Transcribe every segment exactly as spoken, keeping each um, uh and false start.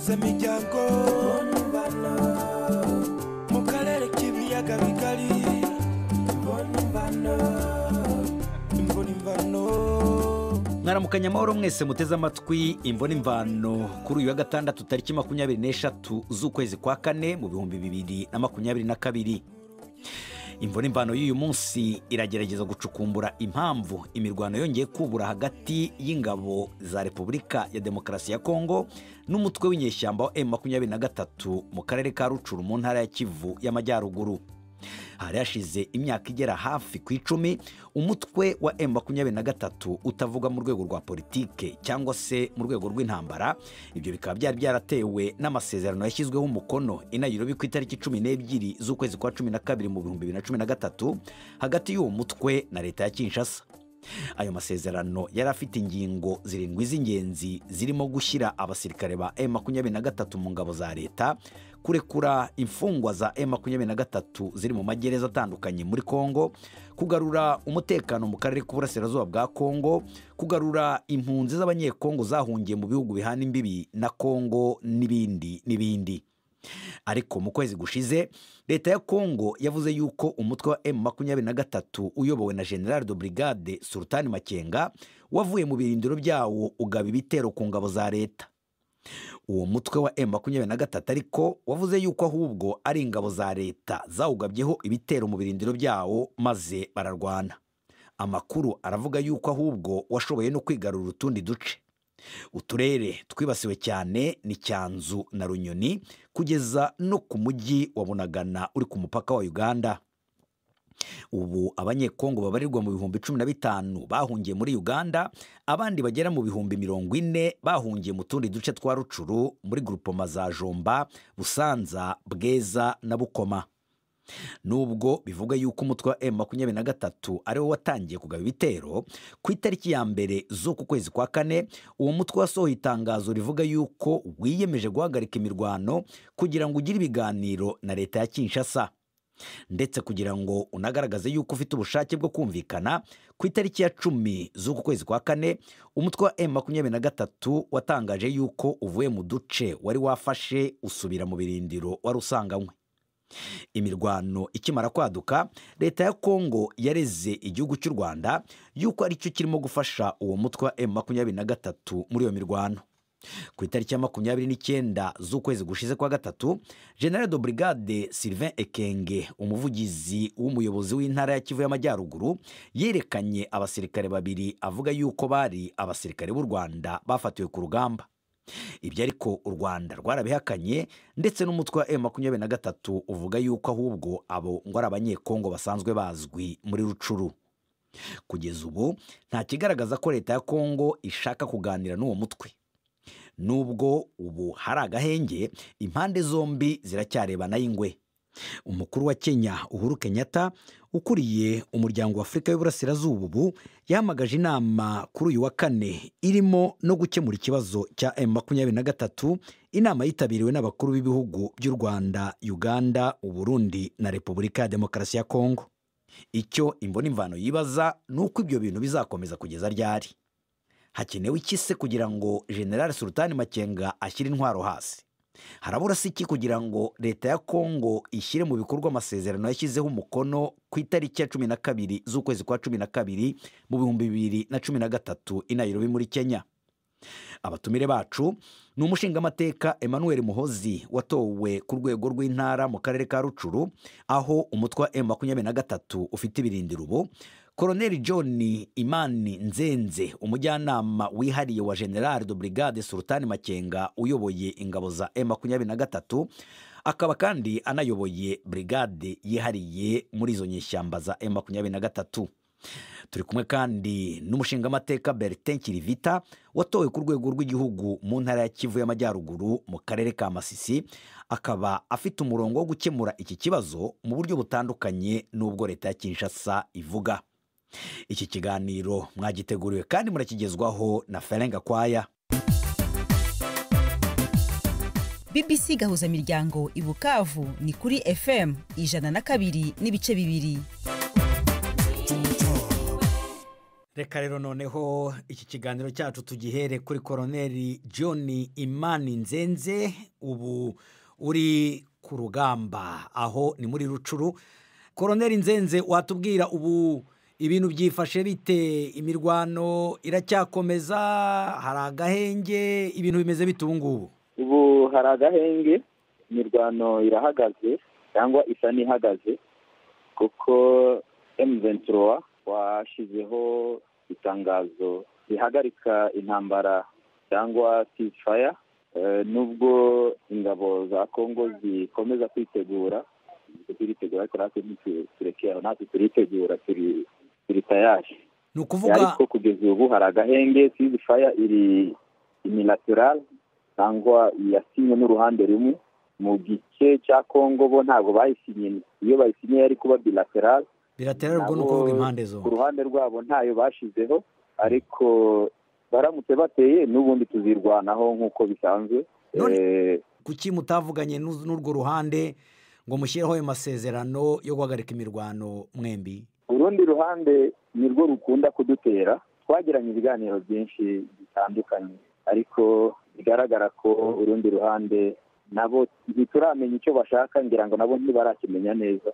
gahuza miryango mu karere k'ibiyaga bigari mbona imvano mbona imvano. Mwaramukanya amahoro mwese muteze amatwi Imvona Imvano kuri uyu wa gatandatu tariki makumyabiri n'eshatu z'ukwezi kwa kane mu bihumbi bibiri na makumyabiri na kabiri. Imvona Imvano y'uyu munsi iragerageza gucukumbura impamvu imirwano yongeye kubura hagati y'ingabo za Repubulika ya Demokarasi ya Kongo n'umutwe w'inyeshyamba wa M makumyabiri na gatatu mu karere ka Rucuru mu ntara ya Kivu y'Amajyaruguru. Hari hashize imyaka igera hafi ku icumi umutwe wa M makumyabiri na gatatu utavuga mu rwego rwa politike cyangwa se mu rwego rw'intambara. Ibyo bikaba byari byaratewe n'amasezerano yashyizweho umukono i Nairobi ku itariki cumi n'ebyiri z'ukwezi kwa cumi na kabiri mu bihumbi bibiri na cumi na gatatu hagati y'uwo mutwe na leta ya Kinshasa. Ayo masezerano yari afite ingingo zirindwi z'ingenzi zirimo gushyira abasirikare ba M makumyabiri na gatatu mu ngabo za leta, kurekura imfungwa za M makumyabiri na gatatu ziri mu magereza atandukanye muri Kongo, kugarura umutekano mu karere k'uburasirazuba bwa Kongo, kugarura impunzi z'abanyekongo zahungiye mu bihugu bihana imbibi na Kongo n'ibindi n'ibindi. Ariko mu kwezi gushize leta ya Kongo yavuze yuko umutwe wa M makumyabiri na gatatu uyobowe na General de Brigade Sultan Makenga wavuye mu birindiro byawo ugaba ibitero ku ngabo za leta. Uwo mutwe wa M makumyabiri na gatatu ariko wavuze yuko ahubwo ari ingabo za leta zawugabyeho ibitero mu birindiro byawo maze bararwana. Amakuru aravuga yuko ahubwo washoboye no kwigarura utundi duce. Uturere twibasiwe cyane ni Cyanzu na Runyoni kugeza no ku mujyi wa Bunagana uri ku mupaka wa Uganda. Ubu abanyekongo babarirwa mu bihumbi cumi na bitanu bahungiye muri Uganda, abandi bagera mu bihumbi mirongo ine bahungiye mu tundi duce twa Rucuru muri groupement za Jomba, Busanza, Bweza na Bukoma. Nubwo bivuga yuko umutwe wa M makumyabiri na gatatu ari wo watangiye kugaba ibitero ku itariki ya mbere z'uku kwezi kwa kane, uwo mutwe wasohoye itangazo rivuga yuko wiyemeje guhagarika imirwano kugira ngo ugire ibiganiro na leta ya Kinshasa, ndetse kugira ngo unagaragaze yuko ufite ubushake bwo kumvikana. Ku itariki ya cumi z'uku kwezi kwa kane umutwe wa M makumyabiri na gatatu watangaje yuko uvuye mu duce wari wafashe usubira mu birindiro wari usanganywe. Imirwano ikimara kwaduka, leta ya Kongo yareze igihugu cy'u Rwanda yuko ari cyo kirimo gufasha uwo mutwe wa M makumyabiri na gatatu muri iyo mirwano. Ku itariki ya makumyabiri n'icyenda z'ukwezi gushize kwa gatatu, General de Brigade Sylvain Ekenge, umuvugizi w'umuyobozi w'intara ya Kivu y'Amajyaruguru, yerekanye abasirikare babiri avuga yuko bari abasirikare b'u Rwanda bafatiwe ku rugamba. Ibyo ariko u Rwanda rwarabihakanye, ndetse n'umutwe wa M makumyabiri na gatatu uvuga yuko ahubwo abo ngo ari abanyekongo basanzwe bazwi muri Rucuru. Kugeza ubu nta kigaragaza ko leta ya Kongo ishaka kuganira n'uwo mutwe. Nubwo ubu hari agahenge, impande zombi ziracyarebana y'ingwe. Umukuru wa Kenya Uhuru Kenyatta ukuriye umuryango wa Afurika y'Uburasirazuba ubu yahamagaje inama kuri uyu wa kane irimo no gukemura ikibazo cya M makumyabiri na gatatu. Inama yitabiriwe n'abakuru b'ibihugu by'u Rwanda, Uganda, Uburundi na Repubulika ya Demokarasi ya Kongo. Icyo Imvona Imvano yibaza nuko ibyo bintu bizakomeza kugeza ryari. Hakenewe iki se kugira ngo General Sultan Makenga ashyire intwaro hasi? Harabura se iki kugira ngo leta ya Kongo ishyire mu bikorwa amasezerano yashyizeho umukono ku itariki ya cumi na kabiri z'ukwezi kwa cumi na kabiri mu bihumbi bibiri na cumi na gatatu i Nairobi muri Kenya? Abatumire bacu ni umushingamateka Emmanuel Muhozi watowe ku rwego rw'intara mu karere ka Rucuru, aho umutwe wa M makumyabiri na gatatu ufite ibirindiro ubu, Colonel John Imani Nzenze, umujyanama wihariye wa General de Brigade Sultan Makenga uyoboye ingabo za M makumyabiri na gatatu, akaba kandi anayoboye brigade yihariye muri izo nyeshyamba za M makumyabiri na gatatu. Turi kumwe kandi n'umushingamateka Bertin Kirivita watowe ku rwego rw'igihugu mu ntara ya Kivu y'Amajyaruguru mu karere ka Masisi, akaba afite umurongo wo gukemura iki kibazo mu buryo butandukanye n'ubwo leta ya Kinshasa ivuga. Iki kiganiro mwagiteguriwe kandi murakigezwaho na Ferenga Kwaya. B B C gahuza miryango i Bukavu ni kuri F M ijana na kabiri n'ibice bibiri. reka rero noneho iki kiganiro cyacu tugihere kuri Koloneli John Imani Nzenze, ubu uri ku rugamba aho ni muri Rucuru. Koloneli Nzenze, watubwira ubu ibintu byifashe bite? Imirwano iracyakomeza? Hari agahenge? Ibintu bimeze bite ubu ngubu? Ubu hari agahenge, imirwano irahagaze cyangwa isa n'ihagaze, kuko M vingt-trois washizeho itangazo rihagarika intambara cyangwa ceasefire, nubwo ingabo za Kongo zikomeza kwitegura turitegura ariko natwe ntiturekera, natwe turitegura, turi turi tayari. Ni ukuvuga ariko kugeza ubu hari agahenge, ceasefire iri unilateral cyangwa yasinye n'uruhande rumwe. Mu gice cya Kongo bo ntabwo bayisinye, iyo bayisinye yari kuba bilateral. Bilateral ubwo ni ukuvuga impande zo. Ku ruhande rwabo ntayo bashizeho, ariko baramutse bateye n'ubundi tuzirwanaho nk'uko bisanzwe. None kuki mutavuganye n'urwo ruhande ngo mushyireho ayo masezerano yo guhagarika imirwano mwembi? Urundi ruhande ni rwo rukunda kudutera. Twagiranye ibiganiro byinshi bitandukanye, ariko bigaragara ko urundi ruhande nabo ntituramenya icyo bashaka, ngira ngo nabo ntibarakimenya neza.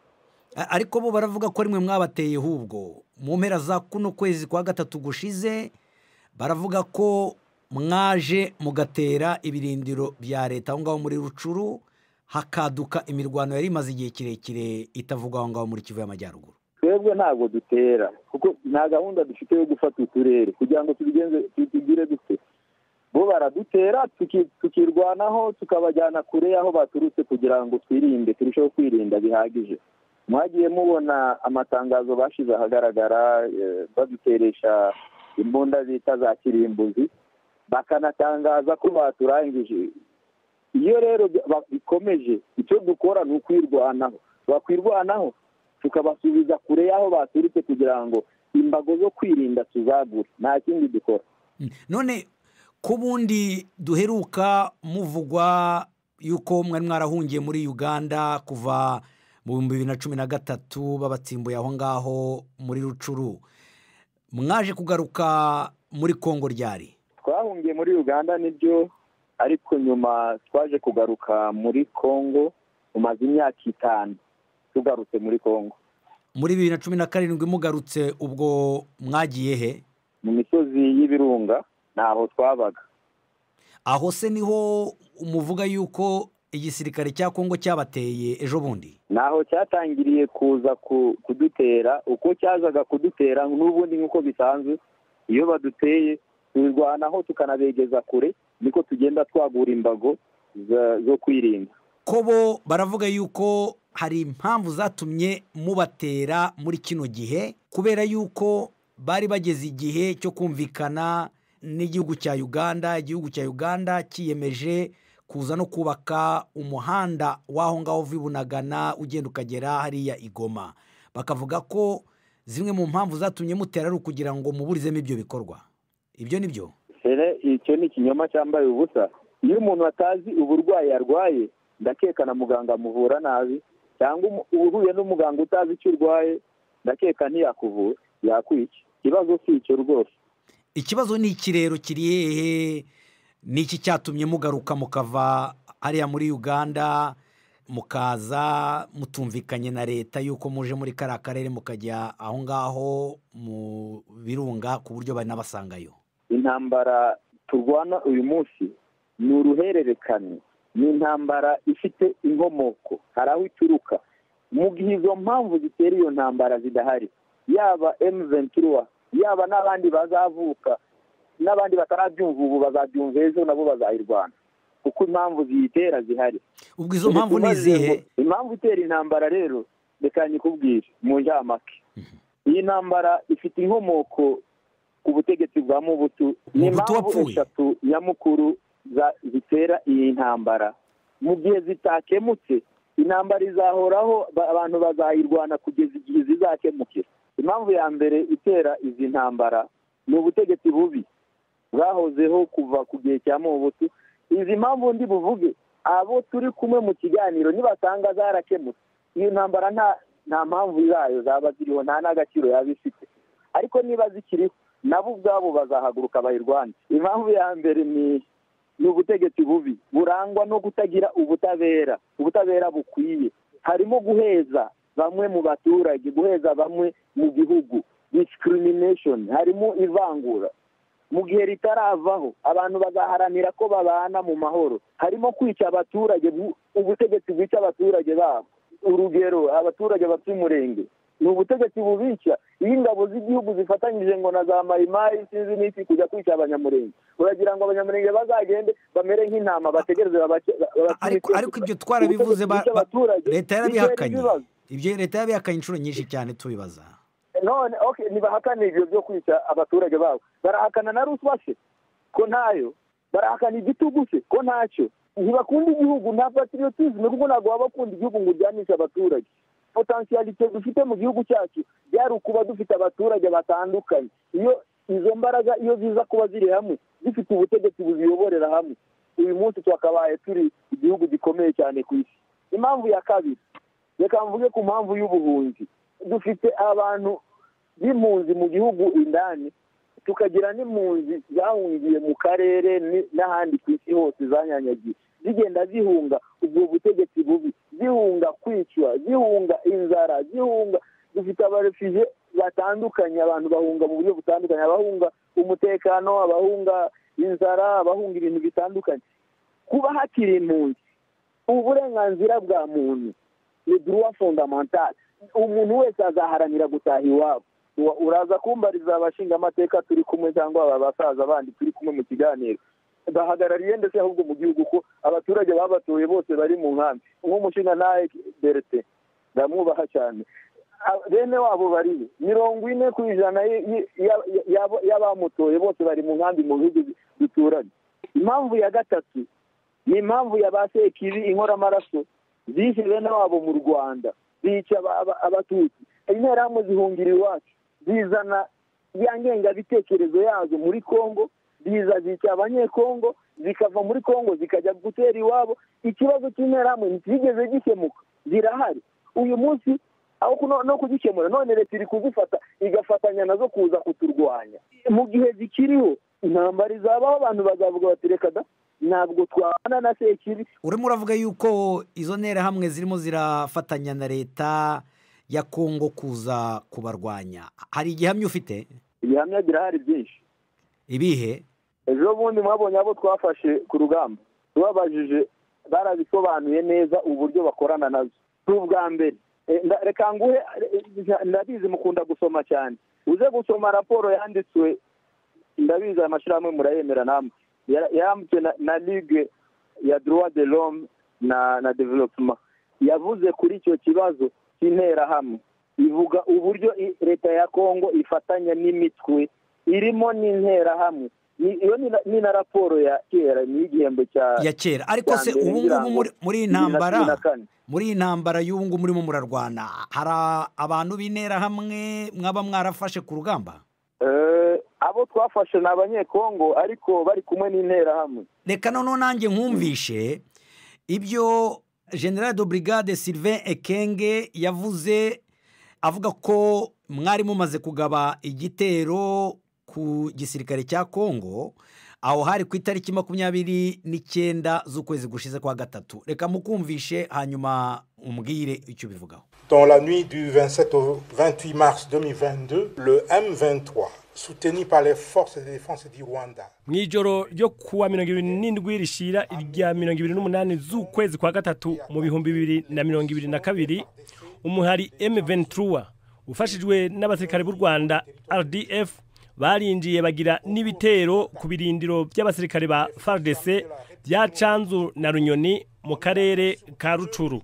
Ariko bo baravuga ko rimwe mwabateye, hubwo mu mpera za kuno kwezi kwa gatatu gushize baravuga ko mwaje mugatera ibirindiro bya leta aho ngaho muri Rucuru, hakaduka imirwano yari imaze igihe kirekire itavugwa aho ngaho muri Kivu y'Amajyaruguru. Twebwe ntabwo dutera, kuko nta gahunda dufite yo gufata uturere kugira ngo tubigenze tugire dute. Bo baradutera tukirwanaho, tukabajyana kure y'aho baturutse kugira ngo twirinde, turusheho kwirinda bihagije. Mwagiye mubona amatangazo bashize ahagaragara baduteresha imbunda zita za kirimbuzi, bakanatangaza ko baturangije. Iyo rero bikomeje, icyo dukora ni ukwirwanaho. Bakwirwanaho tukabasubiza kure y'aho baturutse kugira ngo imbago zo kwirinda tuzagure, nta kindi dukora. None ko bundi duheruka muvugwa yuko mwari mwarahungiye muri Uganda kuva mu bihumbi bibiri na cumi na gatatu babatsimbuye aho ngaho muri Rucuru, mwaje kugaruka muri Kongo ryari? Twahungiye muri Uganda nibyo, ariko nyuma twaje kugaruka muri Kongo. Umaze imyaka itanu tugarutse muri Kongo. Muri bibiri na cumi na karindwi mugarutse, ubwo mwagiye he? Mu misozi y'ibirunga naho twabaga. Aho se niho umuvuga yuko igisirikare cya Kongo cyabateye ejo bundi? Naho cyatangiriye kuza kudutera. Uko cyazaga kudutera n'ubundi nk'uko bisanzwe, iyo baduteye turwanaho tukanabegeza kure, niko tugenda twagura imbago zo kwirinda. Ko bo baravuga yuko hari impamvu zatumye mubatera muri kino gihe, kubera yuko bari bageze igihe cyo kumvikana n'igihugu cya Uganda. Igihugu cya Uganda kiyemeje kuza no kubaka umuhanda w'aho ngaho vibunagana ugenda ukagera hariya Igoma. Bakavuga ko zimwe mu mpamvu zatumye mutera ari ukugira ngo muburizemo ibyo bikorwa. Ibyo ni byo? Sere, icyo ni ikinyoma cyambaye ubusa. Iyo umuntu atazi uburwayi yarwaye, ndakeka na muganga amuvura nabi, cyangwa uhuye n'umuganga utazi icyo urwaye, ndakeka ntiyakuvura, yakwica. Ikibazo si icyo rwose. Ikibazo ni iki rero kiri hehe? Niki cyatumye mugaruka mukava hariya muri Uganda mukaza mutumvikanye na leta yuko muje muri kariya karere mukajya aho ngaho mu birunga ku buryo banabasangayo? Intambara turwana uyu munsi ni uruhererekane, ni intambara ifite inkomoko, hari aho ituruka. Mu gihe izo mpamvu zitera iyo ntambara zidahari, yaba M vingt-trois yaba n'abandi bazavuka n'abandi batarabyumva ubu bazabyumva ejo nabo bazayirwana, kuko impamvu ziyitera zihari. Ubwo izo mpamvu ni izihe? Impamvu itera intambara rero reka nyikubwire mu njyamake. Iyi ntambara ifite inkomoko ku butegetsi bwa Mobutu. Ni impamvu eshatu nyamukuru zitera iyi ntambara. Mu gihe zitakemutse, intambara izahoraho, abantu bazayirwana kugeza igihe zizakemukira. Impamvu ya mbere itera izi ntambara ni ubutegetsi bubi bwahozeho kuva ku gihe cya Mobutu. Izi mpamvu ndi buvuge, abo turi kumwe mu kiganiro nibasanga zarakemutse, iyi ntambara nta nta mpamvu zayo zaba ziriho, nta n'agaciro yaba ifite. ariko niba zikiriho nabo ubwabo bazahaguruka bayirwanya. Impamvu ya mbere ni ni ubutegetsi bubi burangwa no kutagira ubutabera ubutabera bukwiye, harimo guheza bamwe mu baturage, guheza bamwe mu gihugu, discrimination, harimo ivangura. Mu gihe ritaravaho abantu bazaharanira ko babana mu mahoro, harimo kwica abaturage, ubutegetsi bwica abaturage babo. Urugero, abaturage bafite umurenge ni ubutegetsi bubica. Iyo ingabo z'igihugu zifatanyije ngo na za mayimayi sinzi n'iki kujya kwica abanyamurenge, uragira ngo abanyamurenge bazagende bamere nk'intama bategereze ariko ariko ibyo twarabivuze leta yarabihakanye. Ibyo leta yarabihakanye inshuro nyinshi cyane tubibaza. None okay, nibahakana ibyo byo kwica abaturage babo, barahakana na ruswa se ko ntayo, barahakana igitugu se ko ntacyo, ntibakunda igihugu, nta patriotisme kuko ntabwo baba bakunda igihugu ngo ujyanishe abaturage. Potentialite dufite mu gihugu cyacu byari ukuba dufite abaturage batandukanye. Iyo izo mbaraga iyo ziza kuba ziri hamwe zifite ubutegetsi buziyoborera hamwe, uyu munsi twakabaye turi igihugu gikomeye cyane ku isi. Impamvu ya kabiri, reka mvuge ku mpamvu y'ubuhunzi. Dufite abantu b'impunzi mu gihugu indani, tukagira n'impunzi zahungiye mu karere n'ahandi ku isi hose zanyanyagiye, zigenda zihunga ubwo butegetsi bubi, zihunga kwicwa, zihunga inzara, zihunga. Dufite abarefugee batandukanye, abantu bahunga mu buryo butandukanye, abahunga umutekano, abahunga inzara, abahunga ibintu bitandukanye. Kuba hakiri impunzi, uburenganzira bwa muntu ni droit fondamental, umuntu wese azaharanira gutaha iwabo. Uraza kumbariza abashinga amateka turi kumwe cyangwa aba basaza bandi turi kumwe mu kiganiro, bahagarariye ndetse ahubwo mu gihugu ko abaturage babatuye bose bari mu nkambi. Nk'umushinga nawe Bertin ndamwubaha cyane, bene wabo bari mirongo ine ku ijana y'abamutoye bose bari mu nkambi mu bihugu bituranye. Impamvu ya gatatu ni impamvu ya ba Sekibi, inkoramaraso zishe bene wabo mu Rwanda, bica abatutsi. Interahamwe zihungira iwacu, zizana ya ngengabitekerezo yazo muri Kongo, ziza zica abanyekongo, zikava muri Kongo zikajya gutera iwabo. Ikibazo cy'interahamwe ntikigeze gikemuka, zirahari uyu munsi, aho no kugikemura none leta iri kuzifata igafatanya nazo kuza kuturwanya. Mu gihe zikiriho intambara izabaho, abantu bazavuga bati reka da ntabwo twabana na Sekibi. Urimo uravuga yuko izo nterahamwe zirimo zirafatanya na leta ya Kongo kuza kubarwanya. Hari igihamya ufite? Ibihamya birahari byinshi. Ibihe? Ejo bundi mwabonye abo twafashe ku rugamba, tubabajije barabisobanuye neza uburyo bakorana nazo. Ubwa mbere reka nguhe, ndabizi mukunda gusoma cyane, uze gusoma raporo yanditswe, ndabizi amashirahamwe murayemera namwe, yanditswe na, na Ligue ya Droit de l'Homme na na Development, yavuze kuri icyo kibazo cy'interahamwe. Ivuga uburyo leta ya Kongo ifatanya n'imitwe irimo n'interahamwe. Iyo ni na raporo ya kera, ni igihembo cya ya kera. Ariko se ubu ngubu muri intambara muri intambara y'ubu ngubu murimo murarwana, hari abantu b'interahamwe mwaba mwarafashe ku rugamba? Eh, abo twafashe ni abanyekongo ariko bari kumwe n'interahamwe. Reka none nanjye nkumvishe ibyo General de Brigade Sylvain Ekenge yavuze, avuga ko mwari mumaze kugaba igitero ku gisirikare cya Kongo, aho hari ku itariki makumyabiri n'icyenda z'ukwezi gushize kwa gatatu. Reka mukumvishe hanyuma umbwire icyo bivugaho. Dans la nuit du vingt-sept au vingt-huit mars deux mille vingt-deux, le M vingt-trois, soutenu par les forces de défense du Rwanda, mwijoro ryo kuwa mirongo ibiri n'indwi rishira irya mirongo ibiri n'umunani z'ukwezi kwa gatatu mu bihumbi bibiri na mirongo ibiri na kabiri, umuhari M vingt-trois ufashijwe n'abasirikare b'u Rwanda R D F barinjiye bagira n'ibitero ku birindiro by'abasirikare ba F A R D C bya Canzu na Runyoni mu karere ka Rucuru.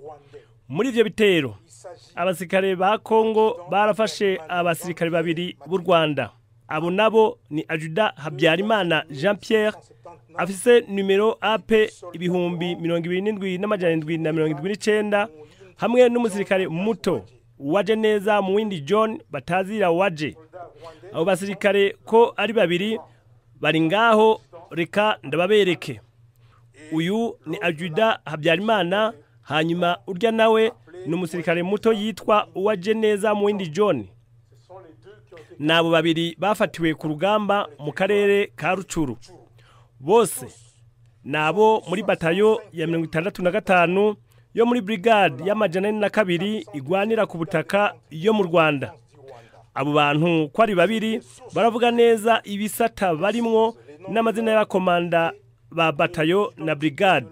Muri ivyo bitero abasirikare ba Kongo barafashe abasirikare babiri b'u Rwanda. Abo nabo ni Ajuda Habyarimana Jean Pierre, afise numero A P ibihumbi mirongo ibiri n'indwi n'amajana indwi na mirongo indwi n'icenda, hamwe n'umusirikare muto Waje neza Muwindi John batazira Waje. Abo basirikare ko ari babiri bari ngaho, reka ndababereke. Uyu ni Ajuda Habyarimana, hanyuma urya nawe n'umusirikare muto yitwa Waje neza Muwindi John. nabo babiri bafatiwe ku rugamba mu karere ka Rucuru. Bose nabo muri batayo ya mirongo itandatu na gatanu yo muri brigade y'amajana ane na kabiri igwanira ku butaka yo mu Rwanda. Abo bantu ko ari babiri baravuga neza ibisata barimwo n'amazina y'abakomanda ba batayo na brigade.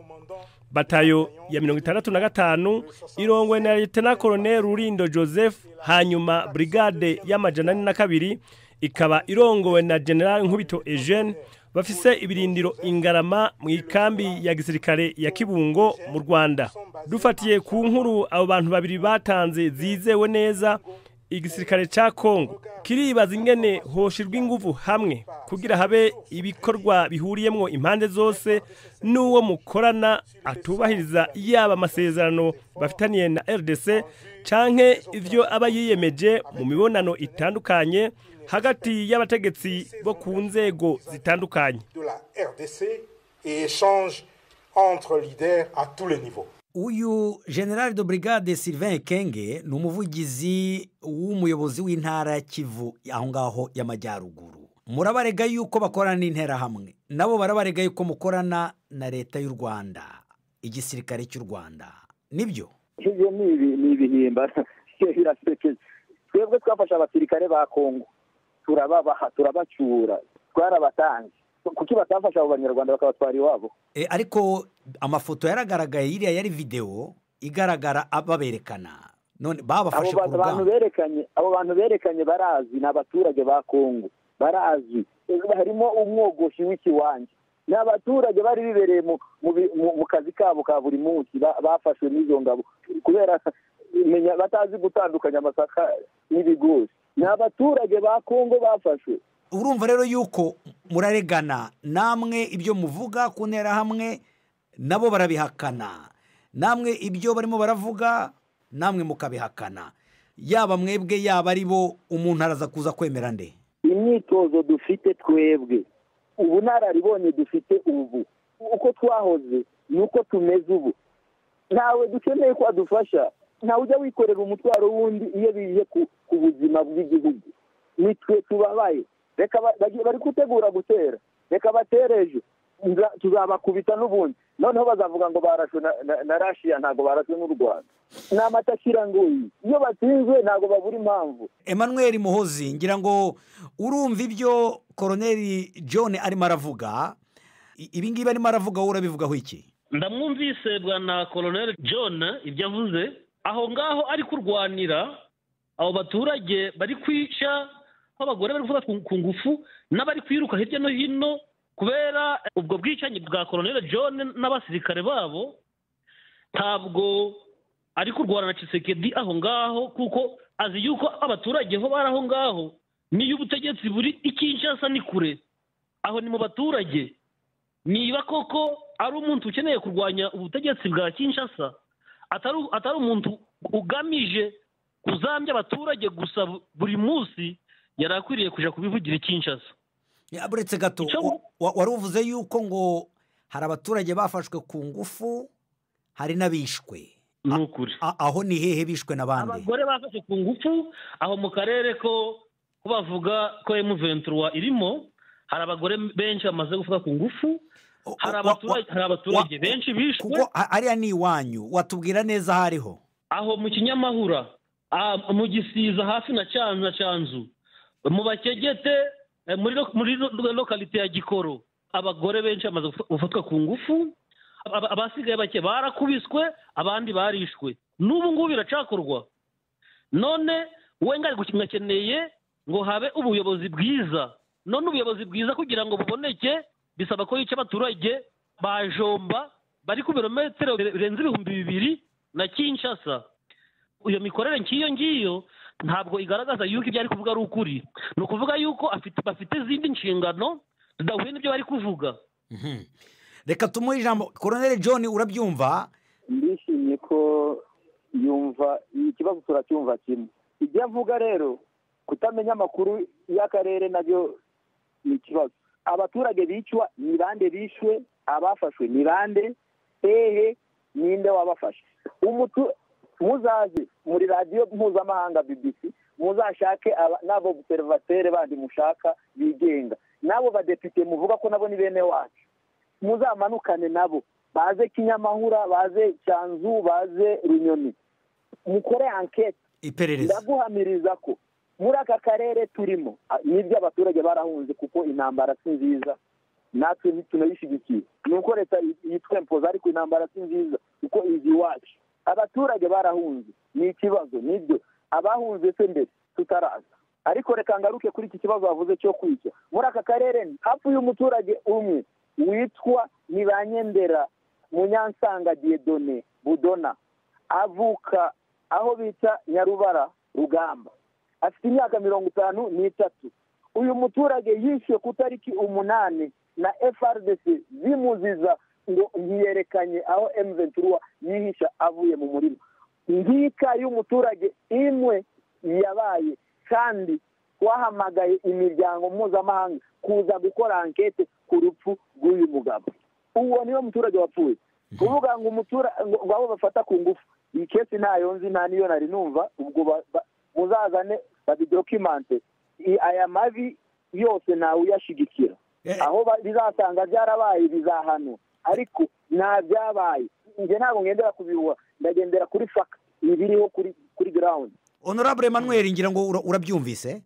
Batayo ya mirongo itandatu na gatanu irongwe na Lieutenant Colonel Rurindo Joseph, hanyuma brigade y'amajana ane na kabiri ikaba irongowe na General Nkubito Eugene, bafise ibirindiro Ingarama mu ikambi ya gisirikare ya Kibungo mu Rwanda. Dufatiye ku nkuru abo bantu babiri batanze zizewe neza, igisirikare ca Kongo kiribaza ingene hoshirwa inguvu hamwe kugira habe ibikorwa bihuriyemwo impande zose n'uwo mukorana atubahiriza yaba amasezerano bafitaniye na R D C canke ivyo aba yiyemeje mu mibonano itandukanye hagati y'abategetsi bo ku nzego zitandukanye. De la R D C et échange entre leaders à tous les niveaux. Uyu General de Brigade Sylvain Kenge ni umuvugizi w'umuyobozi w'intara ya Kivu aho ngaho y'amajyaruguru. Murabarega yuko bakorana n'intera hamwe, nabo barabarega yuko mukorana na leta y'u Rwanda, igisirikare cy'u Rwanda. Nibyo ibyo ni ibihimba birasekeje. Twebwe twafasha abasirikare ba Kongo turababaha turabacyura twarabatanze, kuki batafasha abo banyarwanda bakabatwara iwabo. E, ariko amafoto yaragaragaye, iriya yari video igaragara ababerekana. None babafashe ku rugamba. Abo bantu berekanye, abo bantu berekanye barazi n'abaturage ba Kongo. Barazi. Harimo umwogoshi w'ikiwanje. N'abaturage bari bibereye mu mu kazi kabo ka buri munsi bafashwe n'izo ngabo kubera menya batazi gutandukanya amasaka n'ibigori. N'abaturage ba Kongo bafashwe. Urumva rero yuko muraregana, namwe ibyo muvuga ku ntera hamwe nabo barabihakana, namwe ibyo barimo baravuga namwe mukabihakana, yaba mwebwe yaba ari bo, umuntu araza kuza kwemera nde? Imyitozo dufite twebwe, ubu nararibonye dufite ubu, uko twahoze nuko tumeze ubu, ntawe dukeneye ko adufasha, ntawe ujya wikorera umutwaro wundi iyo bije ku buzima bw'igihugu. Nitwe tubabaye, reka bari gutegura gutera, reka batereje tuzabakubita n'ubundi, noneho bazavuga ngo barashwe na Russia ntago barashwe n'u Rwanda. N'amatakira ngo iyo batsinzwe ntago babura impamvu. Emmanuel Muhozi, ngira ngo urumva ibyo Colonel John arimo aravuga, ibi ngibi arimo aravuga urabivugaho iki? Ndamwumvise bwana Colonel John ibyo avuze, aho ngaho ari kurwanira abo baturage bari kwisha, abagore bari gufata ku ngufu n'abari kwiruka hirya no hino kubera ubwo bwicanyi bwa Colonel John n'abasirikare babo. Ntabwo ari kurwana na Tshisekedi aho ngaho, kuko azi yuko abaturage ho baraho ngaho niyo ubutegetsi buri Kinshasa ni kure, aho ni mu baturage. Niba koko ari umuntu ukeneye kurwanya ubutegetsi bwa Kinshasa, atari atari umuntu ugamije kuzambya abaturage gusa buri munsi, yarakwiriye kuja kubivugira Kinshasa. Ya buretse gato, wari uvuze yuko ngo hari abaturage bafashwe ku ngufu, hari nabishwe. Nukuri. Aho ni hehe bishwe nabandi? Abagore bafashwe ku ngufu aho mu karere ko kubavuga ko M vingt-trois irimo, hari abagore benshi bamaze gufuka ku ngufu, hari abaturage hari abaturage benshi bishwe. Kuko ariya ni iwanyu, watubwira neza hariho? Aho mu Kinyamahura, mu Gisiza hafi na Cyanza Cyanzu, mu Bakegete, muri muri locality ya Gikoro, abagore benshi bamaze gufatwa ku ngufu, abasigaye bake barakubiswe, abandi barishwe. N'ubu ngubu biracakorwa. None wenga gukingakeneye ngo habe ubuyobozi bwiza. None ubuyobozi bwiza kugira ngo buboneke bisaba ko yica abaturage bajomba bari ku birometero birenze ibihumbi bibiri na Kinshasa. Uyo mikorere nkiyo ngiyo ntabwo igaragaza yuko ibyo ari kuvuga ari ukuri. No kuvuga yuko afite bafite izindi nshingano tudahuye n'ibyo bari kuvuga. Mhm. Reka tumuhe ijambo. Colonel John, urabyumva? Ndishimye ko yumva ikibazo turacyumva kimwe. Ibyo avuga rero kutamenya amakuru y'akarere nabyo ni ikibazo. Abaturage bicwa ni bande bishwe, abafashwe ni bande, hehe ninde wabafashe. Umutu muzaze muri radio mpuzamahanga B B C muzashake n'abo observateur bandi mushaka bigenga nabo badepite muvuga ko nabo ni bene wacu muzamanukane nabo baze Kinyamahura baze Cyanzu baze Runyoni mukore enquête iperereza ndaguhamiriza ko muri aka karere turimo nibyo abaturage barahunze kuko intambara si nziza natwe tunayishigikiye nuko leta yitwempoza ariko intambara si nziza kuko izi iwacu abaturage barahunze ni ikibazo nibyo abahunze se mbere tutaraza ariko reka ngaruke kuri iki kibazo bavuze cyo kwica muri aka karere hapfuye umuturage umwe witwa Nibanyendera Munyansanga Dieudonné Budona avuka aho bita Nyarubara Rugamba afite imyaka mirongo itanu n'itatu uyu muturage yishyuwe ku tariki umunani na F R D C zimuziza ngo yiyerekanye aho M vingt-trois yihisha avuye mu murima ngika y'umuturage imwe yabaye kandi wahamagaye imiryango mpuzamahanga kuza gukora ankete ku rupfu rw'uyu mugabo uwo niwe muturage wapfuye kuvuga ngo umutura ngo abo bafata ku ngufu iyi kesi ntayo nzi nta niyo nari numva ubwo muzazane babidocumente aya mavi yose nawe uyashigikira aho bizasanga byarabaye bizahano ariko nta byabaye nge ntabwo ngendera kubihuha ndagendera kuri fact ibiriho kuri kuri ground. Honorable Emmanuel ngira ngo urabyumvise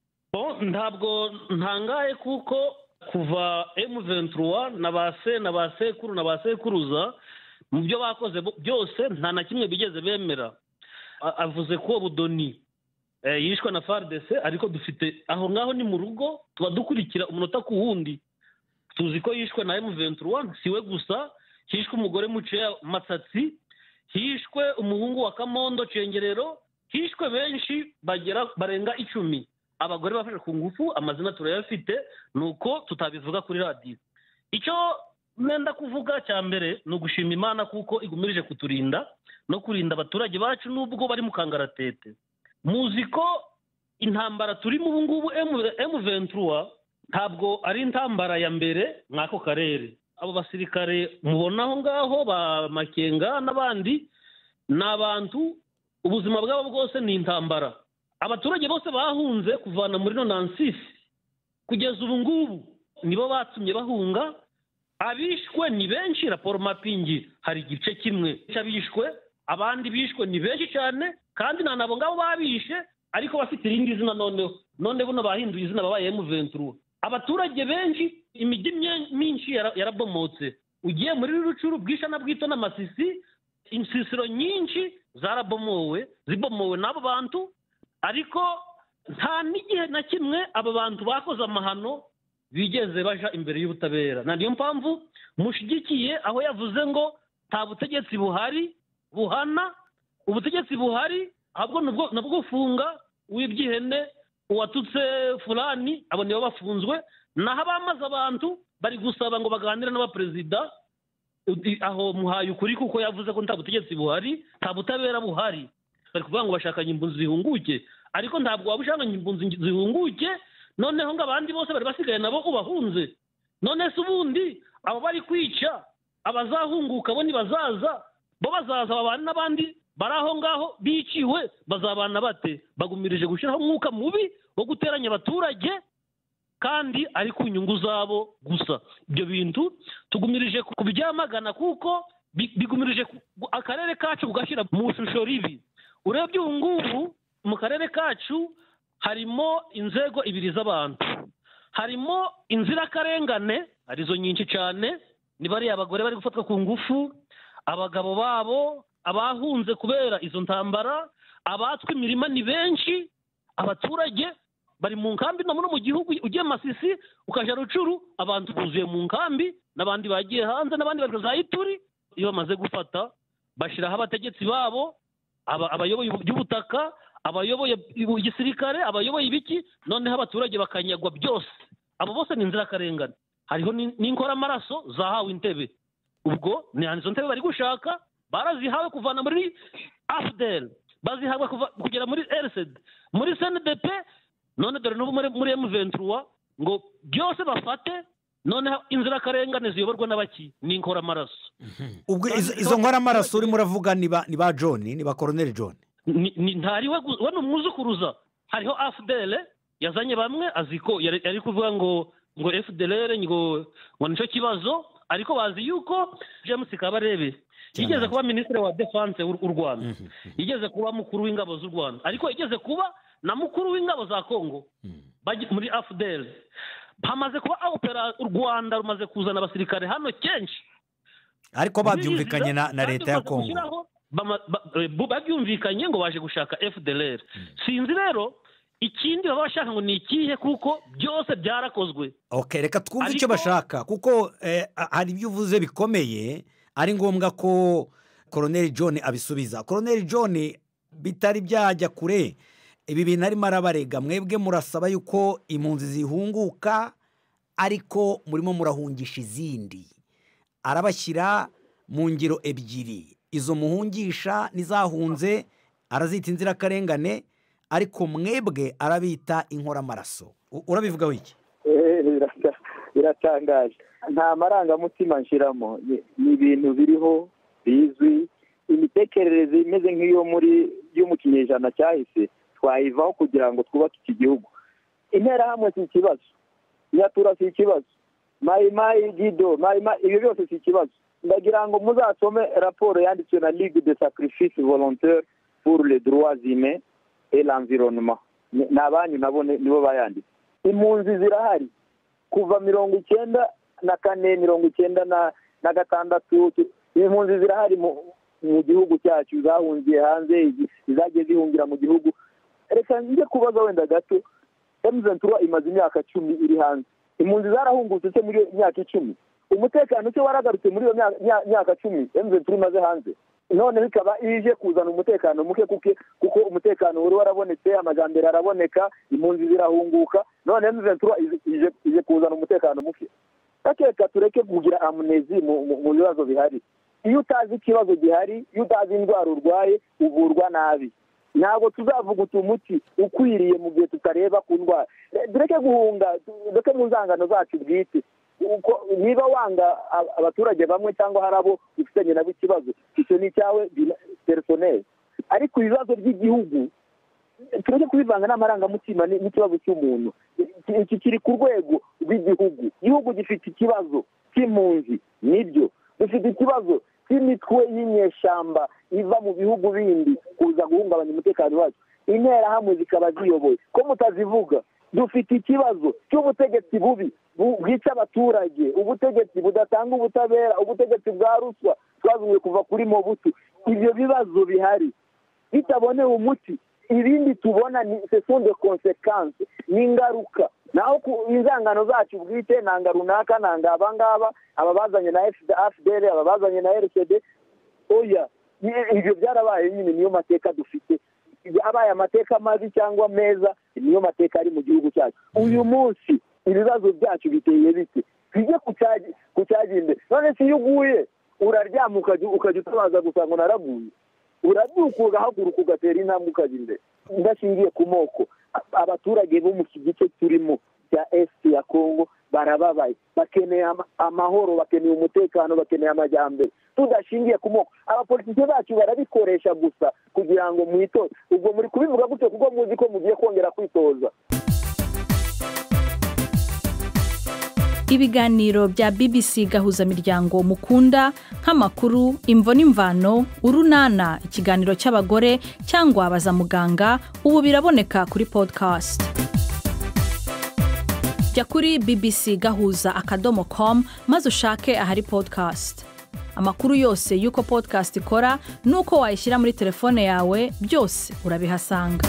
ntabwo ntangaye kuko kuva M vingt-trois na base na basekuru na basekuruza mu byo bakoze byose nta na kimwe bigeze bemera avuze ko Budoni yishwe na F R D C ariko dufite aho ngaho ni mu rugo tuba dukurikira umunota ku wundi tuzi ko yishwe na M vingt-trois siwe gusa hishwe umugore Muceya Matsatsi hishwe umuhungu wa Kamondo Cengerero hishwe benshi bagera barenga icumi abagore bafashe ku ngufu amazina turayafite nuko tutabivuga kuri radio icyo nenda kuvuga cya mbere no gushima Imana kuko igumirije kuturinda no kurinda abaturage bacu nubwo bari mu kangaratete muzi ko intambara turi mu ngubu M vingt-trois ntabwo ari intambara ya mbere mwako karere abo basirikare mubonaho ngaho ba Makenga n'abandi n'abantu ubuzima bwabo bwose ni intambara abaturage bose bahunze kuvana muri nonansi kugeza ubu ngubu nibo batumye bahunga abishwe ni benshi raporo mapingi hari igice kimwe cy'abishwe abandi bishwe ni benshi cyane kandi nta nabo ngabo babishe ariko bafite irindi zina noneho none buno bahinduye izina babaye M vingt-trois abaturage benshi imijyi myinshi yarabomotse ugiye muri Rucuru bwisha na bwito na Masisi insisiro nyinshi zarabomowe zibomowe n'abo bantu ariko nta n'igihe na kimwe aba bantu bakoze amahano bigeze baja imbere y'ubutabera na niyo mpamvu mushigikiye aho yavuze ngo nta butegetsi buhari buhana ubutegetsi buhari ahubwo nabwo gufunga w'ibyihene uwatutse fulani abo nibo bafunzwe naho abamaze abantu bari gusaba ngo baganire n'abaperezida aho muhaye ukuri kuko yavuze ko nta butegetsi buhari nta butabera buhari bari kuvuga ngo bashakanye impunzi zihunguke ariko ntabwo waba ushaka impunzi zihunguke noneho ngo abandi bose bari basigaye nabo ubahunze none se ubundi abo bari kwica abazahunguka bo ntibazaza bo bazaza babana n'abandi bari aho ngaho biciwe bazabana bate bagumirije gushyiraho umwuka mubi wo guteranya abaturage kandi ari ku nyungu zabo gusa ibyo bintu tugumirije kubyamagana kuko bigumirije akarere kacu kugashyira mu shusho ribi urebye ubu ngubu mu karere kacu harimo inzego ibiri z'abantu harimo inzirakarengane arizo nyinshi cyane ni bariya abagore bari gufatwa ku ngufu abagabo babo abahunze kubera izo ntambara abatwe imirima ni benshi abaturage bari mu nkambi no mu gihugu ugiye Masisi ukaja Rucuru abantu buzuye mu nkambi n'abandi bagiye hanze n'abandi bari za Ituri iyo bamaze gufata bashiraho abategetsi babo abayoboye by'ubutaka abayoboye igisirikare abayoboye ibiki noneho abaturage bakanyagwa byose abo bose ni inzirakarengane hariho n'inkora amaraso zahawe intebe ubwo ni izo ntebe bari gushaka barazihawe kuvana muri Afdel bazihawe kugera muri R C D muri C N D P none dore n'ubu muri M vingt-trois ngo byose bafate noneho inzirakarengane ziyoborwa n'abaki ni inkora amaraso ubwo izo nkora amaraso urimo uravuga ni ba John ni ba Colonel John ntari we we n'umwuzukuruza hariho A F D L yazanye bamwe aziko yari yari kuvuga ngo ngo F D L R ngo ngo nico kibazo ariko bazi yuko James Kabarebe yigeze kuba ministre wa defense w'u Rwanda yigeze kuba mukuru w'ingabo z'u Rwanda ariko yigeze kuba na mukuru w'ingabo za Kongo muri A F D L hamaze kuba opera u Rwanda rumaze kuzana abasirikare hano kenshi ariko babyumvikanye na, na leta ya Kongo babyumvikanye ngo baje gushaka F D L R sinzi rero ikindi baba bashaka ngo ni ikihe kuko byose byarakozwe. Okay, reka twumve icyo bashaka kuko eh, hari ibyo uvuze bikomeye ari ngombwa ko Colonel John abisubiza. Colonel John bitari byajya kure ibi bintu arimo arabarega mwebwe murasaba yuko impunzi zihunguka ariko murimo murahungisha izindi arabashyira mu ngiro ebyiri izo muhungisha nizahunze arazita inzirakarengane ariko mwebwe arabita inkoramaraso. Urabivugaho iki? Biratangaje nta marangamutima nshiramo ni ibintu biriho bizwi imitekerereze imeze nk'iyo muri yo mu kinyejana cyahise twayivaho kugira ngo twubake iki gihugu. Interahamwe si ikibazo, nyatura si ikibazo, mayimayi gido mayimayi ibyo byose si ikibazo. Ndagira ngo muzasome raporo yanditswe na Ligue de Sacrifice Volontaire pour les droits humains et l'environnement. Nabanyu nabo nibo bayanditse. Impunzi zirahari kuva mirongo icyenda na kane mirongo icyenda na na gatandatu impunzi zirahari mu mu gihugu cyacu zahungiye hanze izagiye zihungira mu gihugu. Reka njye kubaza wenda gato M vingt-trois imaze imyaka cumi iri hanze. Impunzi zarahungutse se muri imyaka icumi. Umutekano cyo waragarutse muri iyo myaka cumi M vingt-trois imaze hanze. None bikaba ije kuzana umutekano muke kuke kuko umutekano wari warabonetse amajambere araboneka impunzi zirahunguka none M vingt-trois ije ije kuzana umutekano muke. Takeka tureke kugira amnezi mu bibazo bihari. Iyo utazi ikibazo gihari iyo utazi indwara urwaye uvurwa nabi. Ntabwo tuzavuga utumuti ukwiriye mu gihe tutareba ku ndwara. Dureke guhunga dureke mu nzangano zacu bwite. Uko niba wanga abaturage bamwe cyangwa harabo ufitanye nabo ikibazo icyo ni cyawe personnel ariko ibibazo by'igihugu tureke kubivanga n'amarangamutima n'ikibazo cy'umuntu iki kiri ku rwego rw'igihugu. Igihugu gifite ikibazo cy'impunzi nibyo dufite ikibazo cy'imitwe y'inyeshyamba iva mu bihugu bindi kuza guhungabanya umutekano wacu interahamwe zikaba ziyoboye ko mutazivuga. Dufite ikibazo cy'ubutegetsi bubi bwica abaturage ubutegetsi budatanga ubutabera ubutegetsi bwa ruswa twazumwe kuva kuri Mobutu. Ibyo bibazo bihari bitabone umuti ibindi tubona ni ce sont des conséquences n'ingaruka naho inzangano zacu bwite nanga runaka nanga abangaba ababazanye na F D L ababazanye na R C D oya ibyo byarabaye nyine niyo mateka dufite abaye amateka mabi cyangwa meza niyo mateka ari mu gihugu cyacu. Uyu munsi ibibazo byacu biteye bite bijye kucyaje kucyaginde none si yuguye uraryamuka ukajya utabaza gusa ngo naraguye urabyuka ugahaguruka ugatera intambwe ukaginde. Ndashingiye ku moko abaturage bo mu gice turimo cya Est ya Kongo barababaye bakeneye amahoro bakeneye umutekano bakeneye amajyambere tudashingiye ku moko. Abapolitiki bacu barabikoresha gusa kugira ngo mwitoze ubwo muri kubivuga gutyo kuko muzi ko mugiye kongera kwitoza. Ibiganiro bya B B C gahuza miryango mukunda nk'amakuru imvo n'imvano urunana ikiganiro cy'abagore cyangwa abaza muganga ubu biraboneka kuri podcast. Jya kuri b b c gahuza akadomo com maze ushake ahari podcast. Amakuru yose yuko podcast ikora nuko wayishyira muri telefone yawe byose urabihasanga.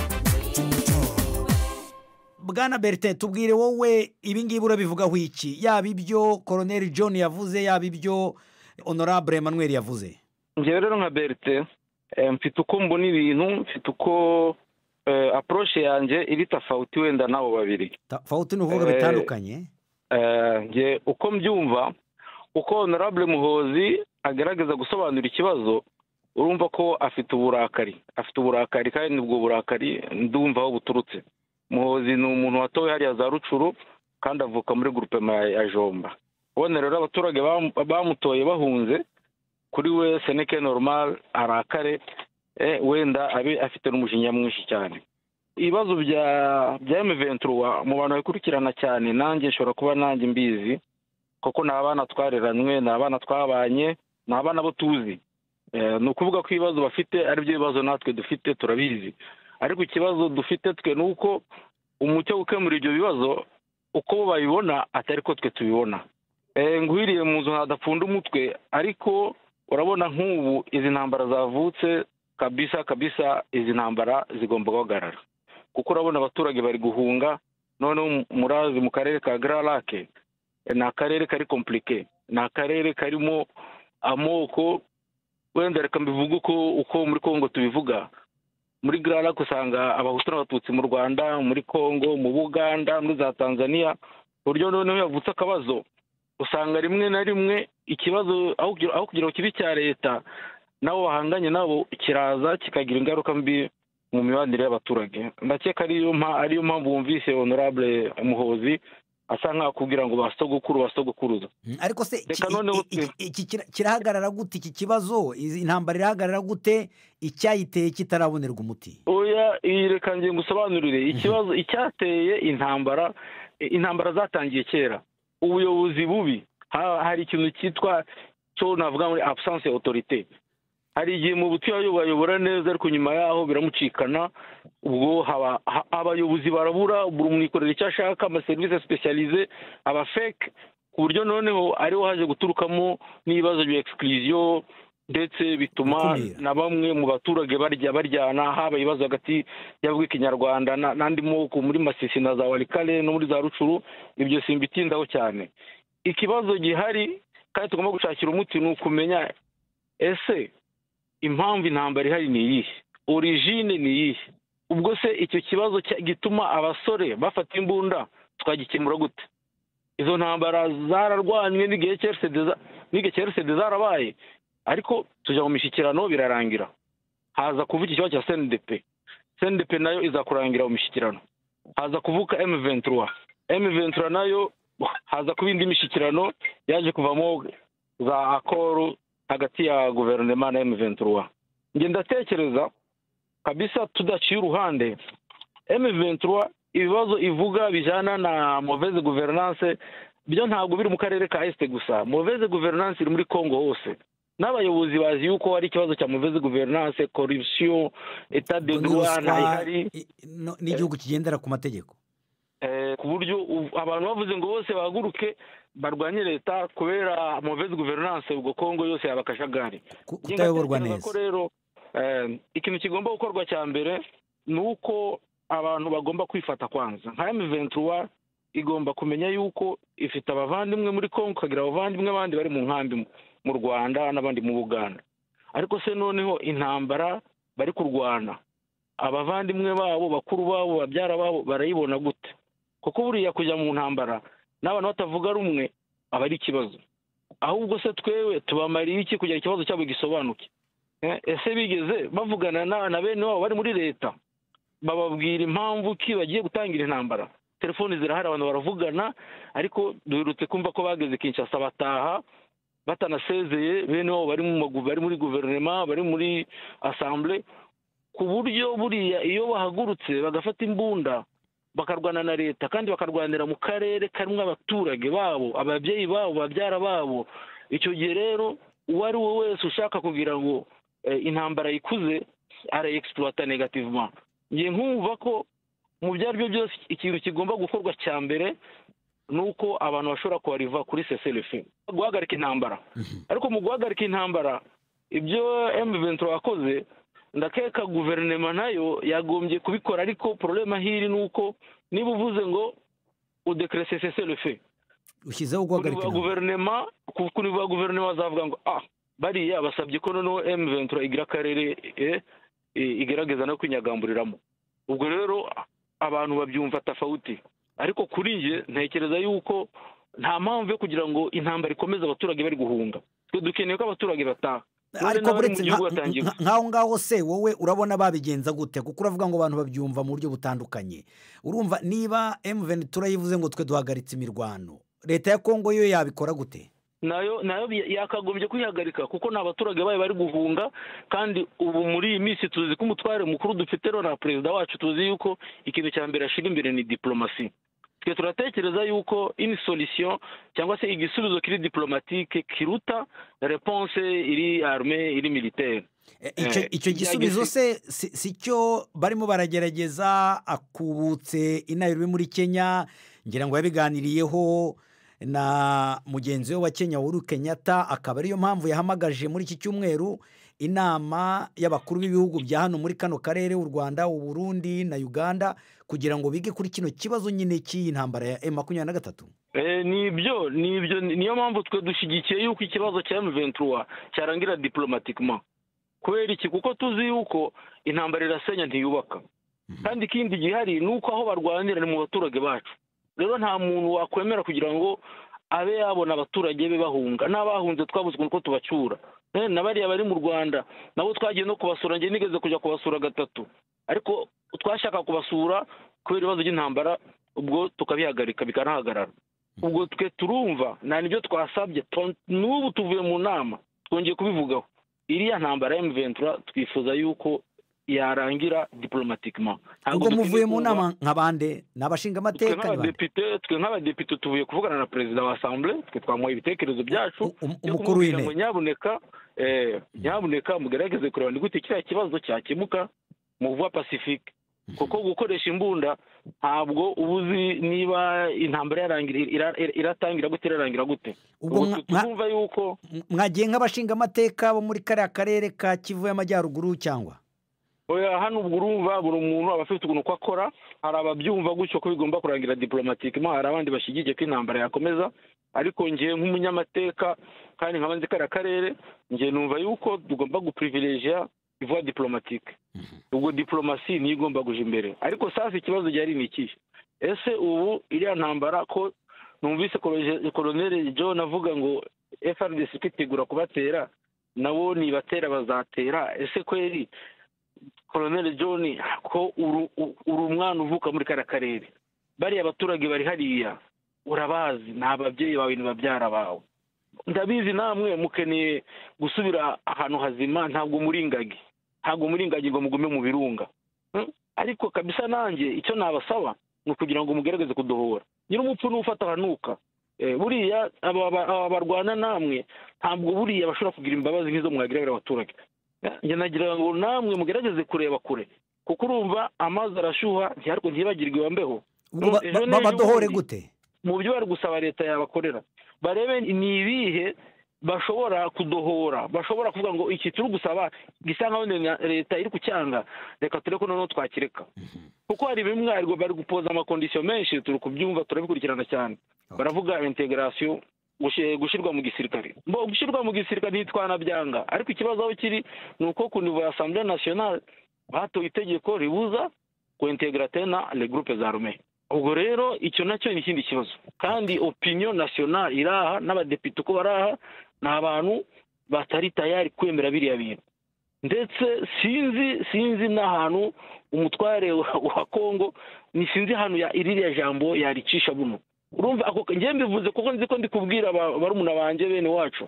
Bwana Bertin tubwire wowe ibingibi urabivugaho iki yaba ibyo Colonel John yavuze yaba ibyo Honorable Emmanuel yavuze? Njye rero nka Bertin mfite uko mbona ibintu mfite uko approche yanjye iri tofauti wenda nabo babiri. Tofauti n'uvuga bitandukanye? Eh nje uko mbyumva uko Honorable Muhozi agaragaza gusobanura ikibazo urumva ko afite uburakari afite uburakari kandi ubwo burakari ndumva aho buturutse. Muhozi ni umuntu watowe hariya za Rucuru kandi avuka muri groupement ya Jomba. Ubone rero abaturage bamutoye bahunze kuri we seneke normal arakare eh wenda abe afite n'umujinya mwinshi cyane. ibibazo bya bya M vingt-trois mu bantu bakurikirana cyane nanjye nshobora kuba nanjye mbizi kuko ni abana twareranywe ni abana twabanye ni abana bo tuzi ni ukuvuga ko ibibazo bafite ari byo bibazo natwe dufite turabizi ariko ikibazo dufite twe ni uko umucyo gukemura ibyo bibazo uko babibona atari ko twe tubibona nguhiriye mu nzu hadapfunda umutwe ariko urabona nk'ubu izi ntambara zavutse kabisa kabisa izi ntambara zigomba guhagarara kuko urabona abaturage bari guhunga noneho murazi mu karere ka Grand Lac ni akarere kari komplike ni akarere karimo amoko wenda reka mbivuge uko uko muri Kongo tubivuga muri Grand Lac usanga abahutu n'abatutsi mu Rwanda muri Kongo mu Buganda muri za Tanzania buryo noneho yavutse akabazo usanga rimwe na rimwe ikibazo aho kugira ngo kibi cya leta nabo bahanganye nabo kiraza kikagira ingaruka mbi mu mibanire y'abaturage ndakeka ariyo mpa ariyo mpamvu bumvise honorable Muhozi asa nkaho kugira ngo basogokuru basogokuruza ariko se iki kirahagarara gute iki kibazo intambara irahagarara gute icyayiteye kitarabonerwa umuti oya reka ngiye ngusobanurire ikibazo icyateye intambara intambara zatangiye kera ubuyobozi bubi hari ikintu cyitwa cyo navuga muri absence y'autorité hari igihe mu buti bayobora neza ariko nyuma yaho biramucikana ubwo haba abayobozi barabura buri umwe ikorera icyo ashaka ama service spécialisé aba fake ku buryo noneho ariho haje guturukamo n'ibibazo bya exclusion ndetse bituma na bamwe mu baturage barya baryana haba ibibazo hagati y'abavuga ikinyarwanda n'andi moko muri Masisi na za Walikale no muri za Rucuru ibyo simbitindaho cyane ikibazo gihari kandi tugomba gushakira umuti ni ukumenya ese impamvu intambara ihari ni iyihe origine ni iyihe ubwo se icyo kibazo gituma abasore bafata imbunda twagikemura gute izo ntambara zararwanywe n'igihe cyose zarabaye ariko tujya mu mishyikirano birarangira haza kuvuga ikibazo cya C N D P C N D P nayo iza kurangira mu mishyikirano haza kuvuka M vingt-trois M vingt-trois nayo haza kuba indi mishyikirano yaje kuvamo za akoro hagati ya guverinoma na M vingt-trois nge ndatekereza kabisa tudaciye uruhande M vingt-trois ibibazo ivuga bijana na mauvaise gouvernance byo ntabwo biri mu karere ka Est gusa mauvaise gouvernance iri muri Kongo hose n'abayobozi bazi yuko hari ikibazo cya mauvaise gouvernance corruption état de droit n'ihari n'igihugu kigendera ku mategeko eh ku buryo abantu bavuze ngo bose bahaguruke barwanye leta kubera mauvaise gouvernance ubwo Kongo yose yabakashagari kutayoborwa neza rero eh ikintu kigomba gukorwa cya mbere nuko abantu bagomba kwifata kwanza nka M vingt-trois igomba kumenya yuko ifite abavandimwe muri Kongo kagira abavandimwe abandi bari mu nkambi mu Rwanda n'abandi mu Buganda ariko se noneho intambara bari kurwana abavandimwe babo bakuru babo babyara babo barayibona gute kuko buriya kujya mu ntambara n'abantu batavuga rumwe aba ari ikibazo ahubwo se twewe tubamariye iki kugira ikibazo cyabo gisobanuke ese bigeze bavugana na bene wabo bari muri leta bababwira impamvu ki bagiye gutangira intambara telefoni zirahari abantu baravugana ariko duherutse kumva ko bageze Kinshasa bataha batanasezeye bene wabo bari mu bari muri guverinoma bari muri assemblée ku buryo buriya iyo bahagurutse bagafata imbunda bakarwana na leta kandi bakarwanira mu karere karimo abaturage babo ababyeyi babo babyara babo icyo gihe rero uwo ari we wese ushaka kugira ngo intambara ikuze ara exploiter negativement ngiye nkumva ko mu byari byo byose ikintu kigomba gukorwa cya mbere nuko abantu bashobora kwariva kuri cessez-le-feu guhagarika intambara ariko mu guhagarika intambara ibyo M vingt-trois akoze ndakeka guverinoma nayo yagombye kubikora ariko problema hiri nuko niba uvuze ngo udecrece cessez-le-feu ushyizeho guhagarika guverinoma kuri ba guverinoma zavuga ngo ah bariya basabye ko noneho M vingt-trois igira karere igerageza no kwinyagamburiramo ubwo rero abantu babyumva tafauti ariko kuri nje ntekereza yuko nta mpamvu yo kugira ngo intambara ikomeze abaturage bari guhunga twe dukeneye ko abaturage bataha ariko buretse nkaho ngaho se wowe urabona babigenza gute kuko uravuga ngo abantu babyumva mu buryo butandukanye urumva niba M vingt-trois yivuze ngo twe duhagaritse imirwano leta ya Kongo yo yabikora gute nayo nayo yakagombye kwihagarika kuko ni abaturage bayo bari guhunga kandi ubu muri iyi minsi tuzi ko umutware mukuru dufite na perezida wacu tuzi yuko ikintu cya mbere ashyira imbere ni diplomasi. Twe turatekereza yuko ini solution cyangwa se igisubizo kiri diplomatique kiruta réponse iri armée iri militaire. icyo icyo gisubizo se si cyo barimo baragerageza akubutse inayirwe muri Kenya ngira ngo yabiganiriyeho na mugenzi we wa Kenya Uhuru Kenyatta, akaba ariyo mpamvu yahamagaje muri iki cyumweru inama y'abakuru b'ibihugu bya hano muri kano karere u Rwanda, u Burundi na Uganda kugira ngo bige kuri kino kibazo nyine cy'iyi ntambara ya M makumyabiri na gatatu. Eh nibyo nibyo niyo mpamvu twe dushigikiye yuko ikibazo cya M vingt-trois cyarangira diplomatiquement. Kubera iki? Kuko tuzi yuko intambara irasenya ntiyubaka. Kandi ikindi gihari nuko aho barwanira ni mu baturage bacu. Rero nta muntu wakwemera kugira ngo abe yabona abaturage be bahunga. N'abahunze twabuze uko tubacyura. Eh nabariya bari mu Rwanda nabo twagiye no kubasura, nge nigeze kujya kubasura gatatu. Ariko twashaka kubasura kubera ibibazo by'intambara, ubwo tukabihagarika bikanahagarara. Ubwo twe turumva nta nibyo twasabye, n'ubu tuvuye mu nama twongeye kubivugaho. Iriya ntambara ya M vingt-trois twifuza yuko yarangira diplomatiquement. Ubwo muvuye mu nama nk'abande n'abashinga amateka n'abadepite, twe nk'abadepite tuvuye kuvugana na perezida wa assemblée, twe twamuha ibitekerezo byacu. Umukuru w'inteko nyabuneka eh nyabuneka mugerageze kureba ni gute kiriya kibazo cyakemuka mu vuba pacifique, kuko gukoresha imbunda ntabwo ubuzi niba intambara yarangira iratangira gute irarangira gute. Ubwo twumva yuko mwagiye nk'abashinga amateka bo muri kariya karere ka Kivu y'Amajyaruguru cyangwa oya hano ubwo urumva buri muntu aba afite ukuntu ko akora, hari ababyumva gutyo ko bigomba kurangira diplomatiquement, hari abandi bashyigikiye ko intambara yakomeza. Ariko ngiye nk'umunyamateka kandi nk'abandi kariya karere ngiye numva yuko tugomba guprivilegia voie diplomatique. Ubwo diplomasi niyo igomba kuja imbere. Ariko sasa ikibazo cyari ni iki? Ese ubu iriya ntambara ko numvise Colonel John avuga ngo F R D C itegura kubatera, nabo ni batera bazatera. Ese kweri Colonel John ko uru umwana uvuka muri kara karere, bari abaturage bari hariya urabazi, n'ababyeyi bawe n'ababyara bawe, ndabizi namwe mukeneye gusubira ahantu hazima, ntabwo muri ingagi ntabwo muri ingagi ngo mugume mu birunga. Ariko kabisa nanjye icyo nabasaba ni ukugira ngo mugerageze kudohora nyiri umupfu n'ufata hanuka. Buriya aba barwana namwe ntabwo buriya bashobora kugira imbabazi nk'izo mwagirira abaturage. Njye nagira ngo namwe mugerageze kureba kure, kuko urumva amazi arashuha ariko ntibagirwe wambeho. Badohore gute? Mu byo bari gusaba leta yabakorera barebe ni ibihe bashobora kudohora, bashobora kuvuga ngo iki turi gusaba gisa nkaho leta iri kucyanga, reka tureko noneho twakireka. Kuko hari bimwe ariko bari gupoza amakondisiyo menshi, turi kubyumva turabikurikirana cyane. Baravuga integration, gushirwa mu gisirikare. Mbo gushirwa mu gisirikare nitwana byanga, ariko ikibazo aho kiri nuko ku niveau ya Assemblée nationale batoye itegeko ribuza ko integrate na les groupes armés. Ubwo rero icyo nacyo ni ikindi kibazo. Kandi opinion nationale iraha n'abadepite ko baraha n'abantu batari tayari kwemera biriya bintu. Ndetse sinzi sinzi n'ahantu umutware wa Kongo ni sinzi hano ya iririya jambo yaricisha buno. Urumva ako ngiye mbivuze kuko nzi ko ndi kubwira barumuna banje bene wacu.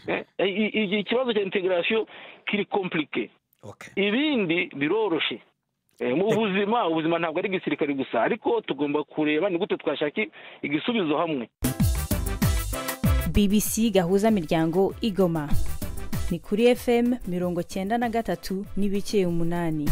Iki kibazo cya integration kiri compliqué. Ibindi biroroshe. Mu buzima ubuzima ntabwo ari gisirikare gusa, ariko tugomba kureba ni gute twashaka igisubizo hamwe. B B C gahuza miryango igoma ni kuri F M mirongo cyenda na gatatu n'ibice umunani.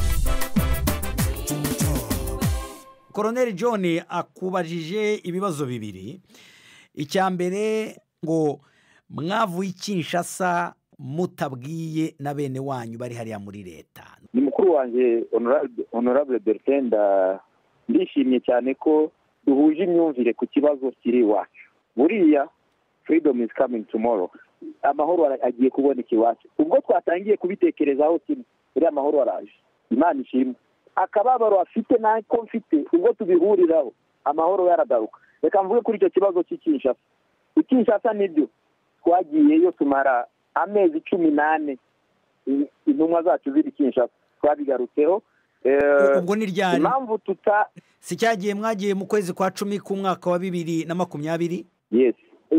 Colonel John akubajije ibibazo bibiri. Icya mbere ngo mwavuye Kinshasa mutabwiye na bene wanyu bari hariya muri leta. Ni mukuru wanjye honorable Bertrand, ndishimye cyane ko duhuje imyumvire ku kibazo kiri iwacu. Buriya freedom is coming tomorrow. Amahoro agiye kuboneka iwacu. Ubwo twatangiye kubitekerezaho kimwe, buriya amahoro araje. Imana ishimwe. Akababaro afite nako mfite, ubwo tubihuriraho amahoro yaragaruka. Reka mvuge kuri icyo kibazo cy'Kinshasa. Kinshasa nibyo twagiyeyo tumara amezi cumi n'ane intumwa zacu ziri Kinshasa, twabigarutseho. Ubwo ni ryari? Impamvu tuta si cyagiye mwagiye mu kwezi kwa cumi ku mwaka wa bibiri na makumyabiri? Yes.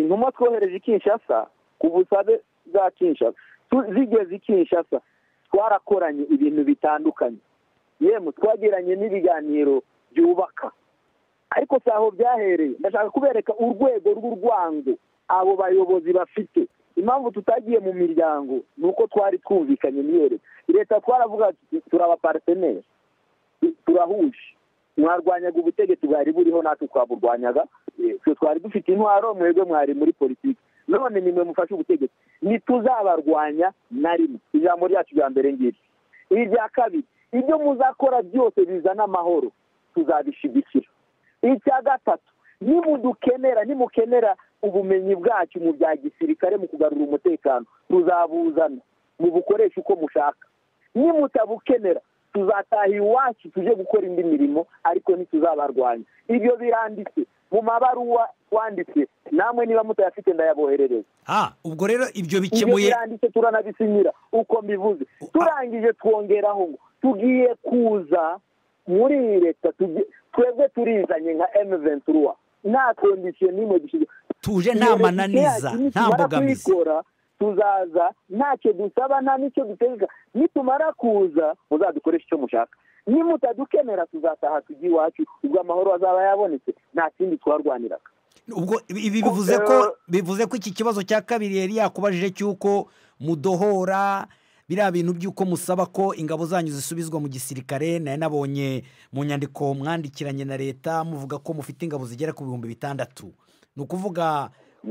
intumwa twohereje i Kinshasa ku busabe bwa Kinshasa zigeze i Kinshasa twarakoranye ibintu bitandukanye yemwe twagiranye n'ibiganiro byubaka ariko si aho byahereye ndashaka kubereka urwego rw'urwango abo bayobozi bafite impamvu tutagiye mu miryango ni uko twari twumvikanye niyere leta twaravuga turaba partenaire turahuje mwarwanyaga ubutegetsi bwari buriho natwe twaburwanyaga twe twari dufite intwaro mwebwe mwari muri politiki none nimwe mufashe ubutegetsi ntituzabarwanya na rimwe ijambo ryacu rya mbere ngiri irya kabiri ibyo muzakora byose bizana amahoro tuzabishigikira icya gatatu nimudukenera nimukenera ubumenyi bwacu mu bya gisirikare mu kugarura umutekano tuzabuzana mu bukoresha uko mushaka nimutabukenera tuzataha iwacu tuje gukora indi mirimo ariko ntituzabarwanya ibyo biranditse mu mabaruwa wanditse namwe niba mutayafite ndayaboherereza ah ubwo rero ibyo bikemuye ibyo biranditse turanabisinyira uko mbivuze turangije twongeraho ngo tugiye kuza muri leta twebwe turizanye nka emu ventura nta kondisiyo n'imwe dushyizwe tuje nta mananiza nta mbogamizi tuzaza ntacyo dusaba nta n'icyo dutegeka nitumara kuza muzadukoresha icyo mushaka nimutadukenera tuzataha tujya iwacu ubwo amahoro azaba yabonetse nta kindi twarwaniraga ubwo ibi bivuze ko bivuze ko iki kibazo cya kabiri yari yakubajije cy'uko mudohora biriya bintu by'uko musaba ko ingabo zanyu zisubizwa mu gisirikare nayo nabonye mu nyandiko mwandikiranye na leta muvuga ko mufite ingabo zigera ku bihumbi bitandatu ni ukuvuga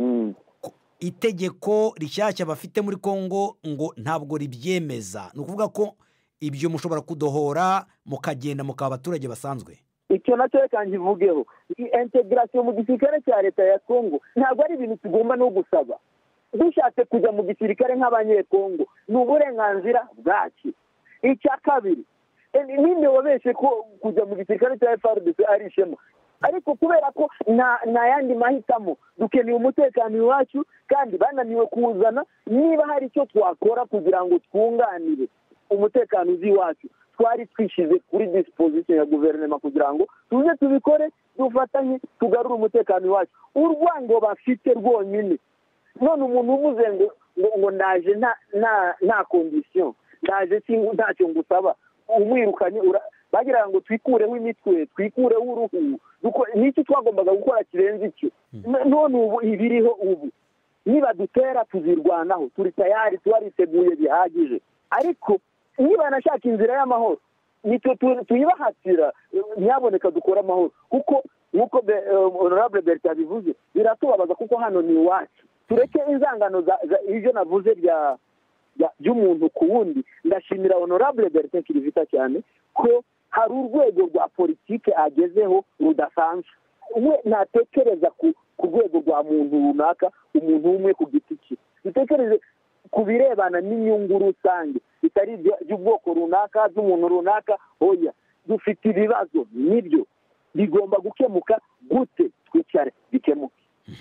itegeko rishyashya bafite muri Kongo ngo ntabwo ribyemeza ni ukuvuga ko ibyo mushobora kudohora mukagenda mukaba abaturage basanzwe icyo nacyo reka nkivugeho integration mu gisirikare cya leta ya Kongo ntabwo ari ibintu tugomba no gusaba dushatse kujya mu gisirikare nk'abanyekongo ni uburenganzira bwacu icya kabiri ninde wabeshe ko kujya mu gisirikare cya F A R D C ari ishema ariko kubera ko nta yandi mahitamo dukeneye umutekano iwacu kandi bananiwe kuwuzana niba hari icyo twakora kugira ngo twunganire umutekano uzi iwacu twari twishyize kuri disposition ya guverinoma kugira ngo tuze tubikore dufatanye tugarure umutekano iwacu urwango bafite rwonyine none umuntu uvuze ngo ngo ndaje nta nta condition ndaje ntacyo ngusaba umwirukanye bagira ngo twikureho imitwe twikureho uruhu n'icyo twagombaga gukora kirenze icyo none ubu ibiriho ubu niba dutera tuzirwanaho turi tayari tubariteguye bihagije ariko niba nashaka inzira y'amahoro nitwe tuyibahatira ntiyaboneka dukora amahoro kuko nk'uko honorable Bertrand abivuze biratubabaza kuko hano ni iwacu tureke inzangano ibyo navuze bya by'umuntu ku wundi ndashimira honorable Bertrand Kirivita cyane ko hari urwego rwa politike agezeho rudasanzwe we natekereza ku rwego rwa muntu runaka umuntu umwe ku giti cye dutekereze ku birebana n'inyungu rusange bitari iby'ubwoko runaka by'umuntu runaka oya dufite ibibazo nibyo bigomba gukemuka gute twicare bikemuke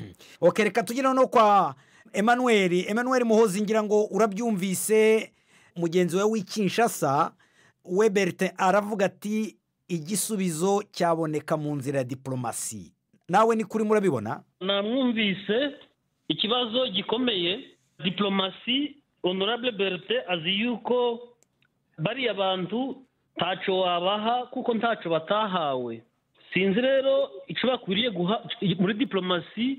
ok reka tugire no kwa Emmanuel Emmanuel Muhozi ngira ngo urabyumvise mugenzi we w'Kinshasa we Bertin aravuga ati igisubizo cyaboneka mu nzira ya diplomasi nawe ni kuri murabibona namwumvise ikibazo gikomeye diplomasi honorable Bertin azi yuko bari abantu taco wabaha kuko ntaco batahawe sinzi rero icyo bakwiriye guha muri diplomasi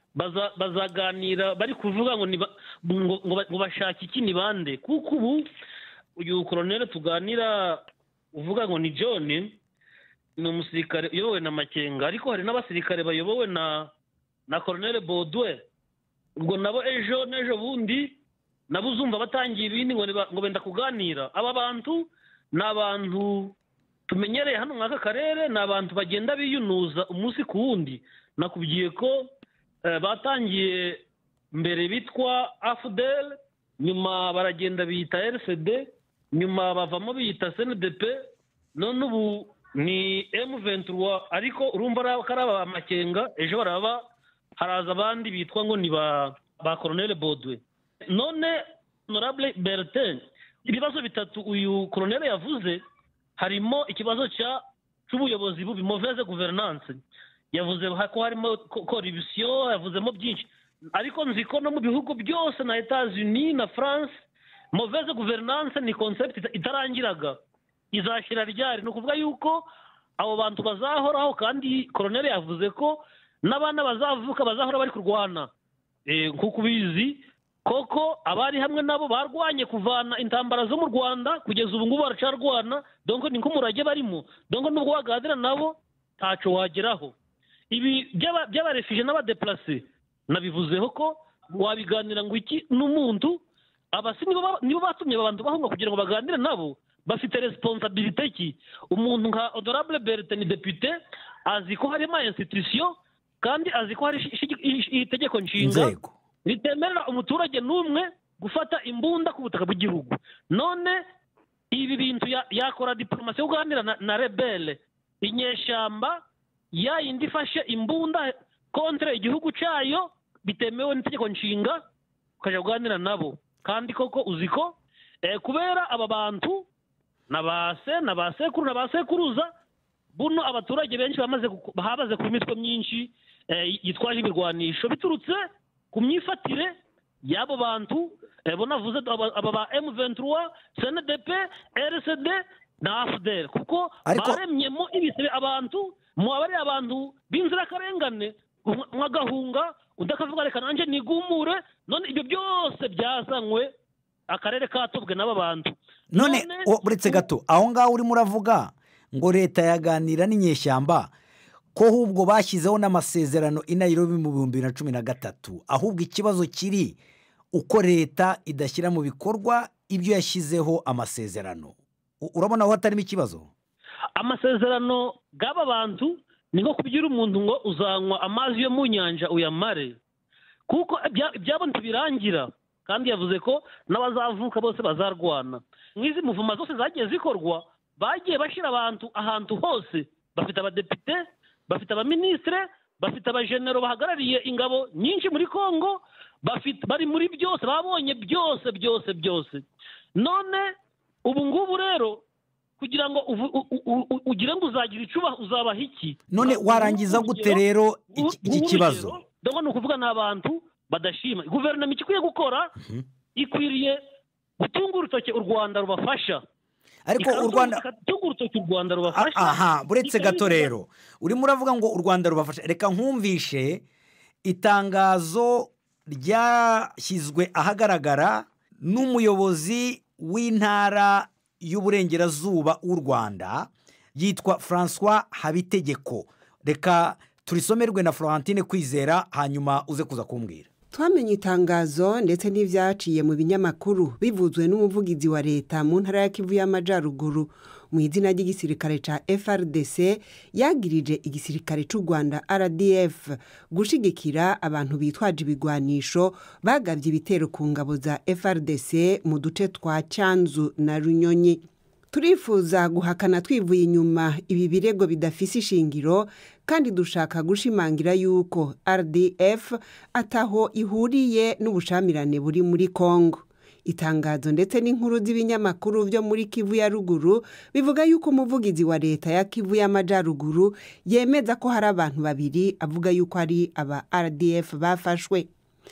bazaganira bari kuvuga ngo ngo bashake iki ni bande kuko ubu uyu koronere tuganira uvuga ngo ni John ni umusirikare uyobowe na Makenga ariko hari n'abasirikare bayobowe na na koronere Baudouin ubwo nabo ejo n'ejo bundi nabo uzumva batangiye ibindi ngo benda kuganira aba bantu ni abantu tumenyereye hano mwaka karere ni abantu bagenda biyunuza umunsi ku wundi nakubwiye ko batangiye mbere bitwa A F D L nyuma baragenda biyita R C D nyuma bavamo biyita C N D P none ubu ni M vingt-trois ariko urumva karaba Makenga ejo baraba haraza abandi bitwa ngo ni ba ba Colonel Baudouin none honorable Bertin ibibazo bitatu uyu Colonel yavuze harimo ikibazo cya cy'ubuyobozi bubi mauvaise gouvernance yavuze ko harimo corruption yavuzemo byinshi ariko nzi ko no mu bihugu byose na Etats-Unis na France mauvaise gouvernance ni concept itarangiraga izashira ryari. No kuvuga yuko abo bantu bazahoraho, kandi Colonel yavuze ko n'abana bazavuka bazahora bari kurwana. Eh nkuko bizi koko abari hamwe nabo barwanye kuvana intambara zo mu Rwanda kugeza ubu ngubu baracarwana, donc ni nkumurage barimo, donc nubwo wagadira nabo taco wageraho. Ibi byaba by'abarefije n'abadeplacer nabivuzeho ko wabiganira ngo iki n'umuntu abasi nibo batumye abantu bahunga kugira ngo baganire nabo, bafite responsabilité ki. Umuntu nka Honorable Bertin député azi ko hari ma institution kandi azi ko hari itegeko nshinga ritemerera umuturage n'umwe gufata imbunda ku butaka bw'igihugu. None ibi bintu yakora ya diplomasi yo kuganira na, na rebelle inyeshamba ya indi fashe imbunda kontra igihugu cyayo bitemewe n'itegeko nshinga ukaja kuganira nabo. Kandi koko uziko eh, kubera aba bantu nabase nabasekuru nabasekuruza buno abaturage benshi bamaze bahabaze ku mitwe myinshi eh, yitwaje imirwanisho biturutse ku myifatire y'abo bantu eh, bonavuze aba ba M vingt-trois C N D P R C D na A F D L kuko baremyemo ibisebe abantu mu abari abantu binzira karengane mwagahunga udakavuga reka nanje nigumure. None ibyo byose byazanywe akarere katobwe n'aba bantu. None uretse gato aho ngaho uri muravuga ngo leta yaganira n'inyeshyamba ko hubwo bashyizeho n'amasezerano i Nairobi mu bihumbi bibiri na cumi na gatatu, ahubwo ikibazo kiri uko leta idashyira mu bikorwa ibyo yashyizeho amasezerano. Urabona aho hatarimo ikibazo? Amasezerano gaba bantu ni nko kubyira umuntu ngo uzanywa amazi yo mu nyanja uyamare, kuko ibyabo ntibirangira. Kandi yavuze ko n'abazavuka bose bazarwana. Mwizi muvuma zose zagiye zikorwa bagiye bashira abantu ahantu hose, bafite abadepite, bafite abaministre, bafite abagenero bahagarariye ingabo nyinshi muri Kongo, bafite bari muri byose, babonye byose byose byose. None ubu ngubu rero kugira ngo ugire ngo uzagira icuba uzabaha iki? None warangiza gute rero iki kibazo? Ndabona no kuvuga n'abantu badashima. Guverinoma ikwiye gukora ikwiriye gutunga urutoke u Rwanda rubafasha. Ariko u Rwanda gutunga urutoke u Rwanda rubafasha. Aha, buretse gato rero uri muravuga ngo u Rwanda rubafasha. Reka nkumvishe itangazo ryashyizwe ahagaragara n'umuyobozi w'intara y'uburengerazuba w'u Rwanda yitwa François Habitegeko. Reka turisomerwe na Florentine Kwizera hanyuma uze kuza kumbwira. Twamenye itangazo ndetse n'ivyaciye mu binyamakuru bivuzwe n'umuvugizi wa leta mu ntara ya Kivu y'Amajyaruguru mu izina ry'igisirikare ca F R D C yagirije igisirikare c'u Rwanda R D F gushigikira abantu bitwaje ibigwanisho bagavye ibitero ku ngabo za F R D C mu duce twa Cyanzu na Runyonyi. Turifuza guhakana twivuye inyuma ibi birego bidafise ishingiro, kandi dushaka gushimangira yuko R D F ataho ihuriye n'ubushamirane buri muri Kongo. Itangazo ndetse n'inkuru z'ibinyamakuru byo muri Kivu ya ruguru bivuga yuko umuvugizi wa leta ya Kivu y'Amajyaruguru yemeza ko hari abantu babiri avuga yuko ari aba R D F bafashwe.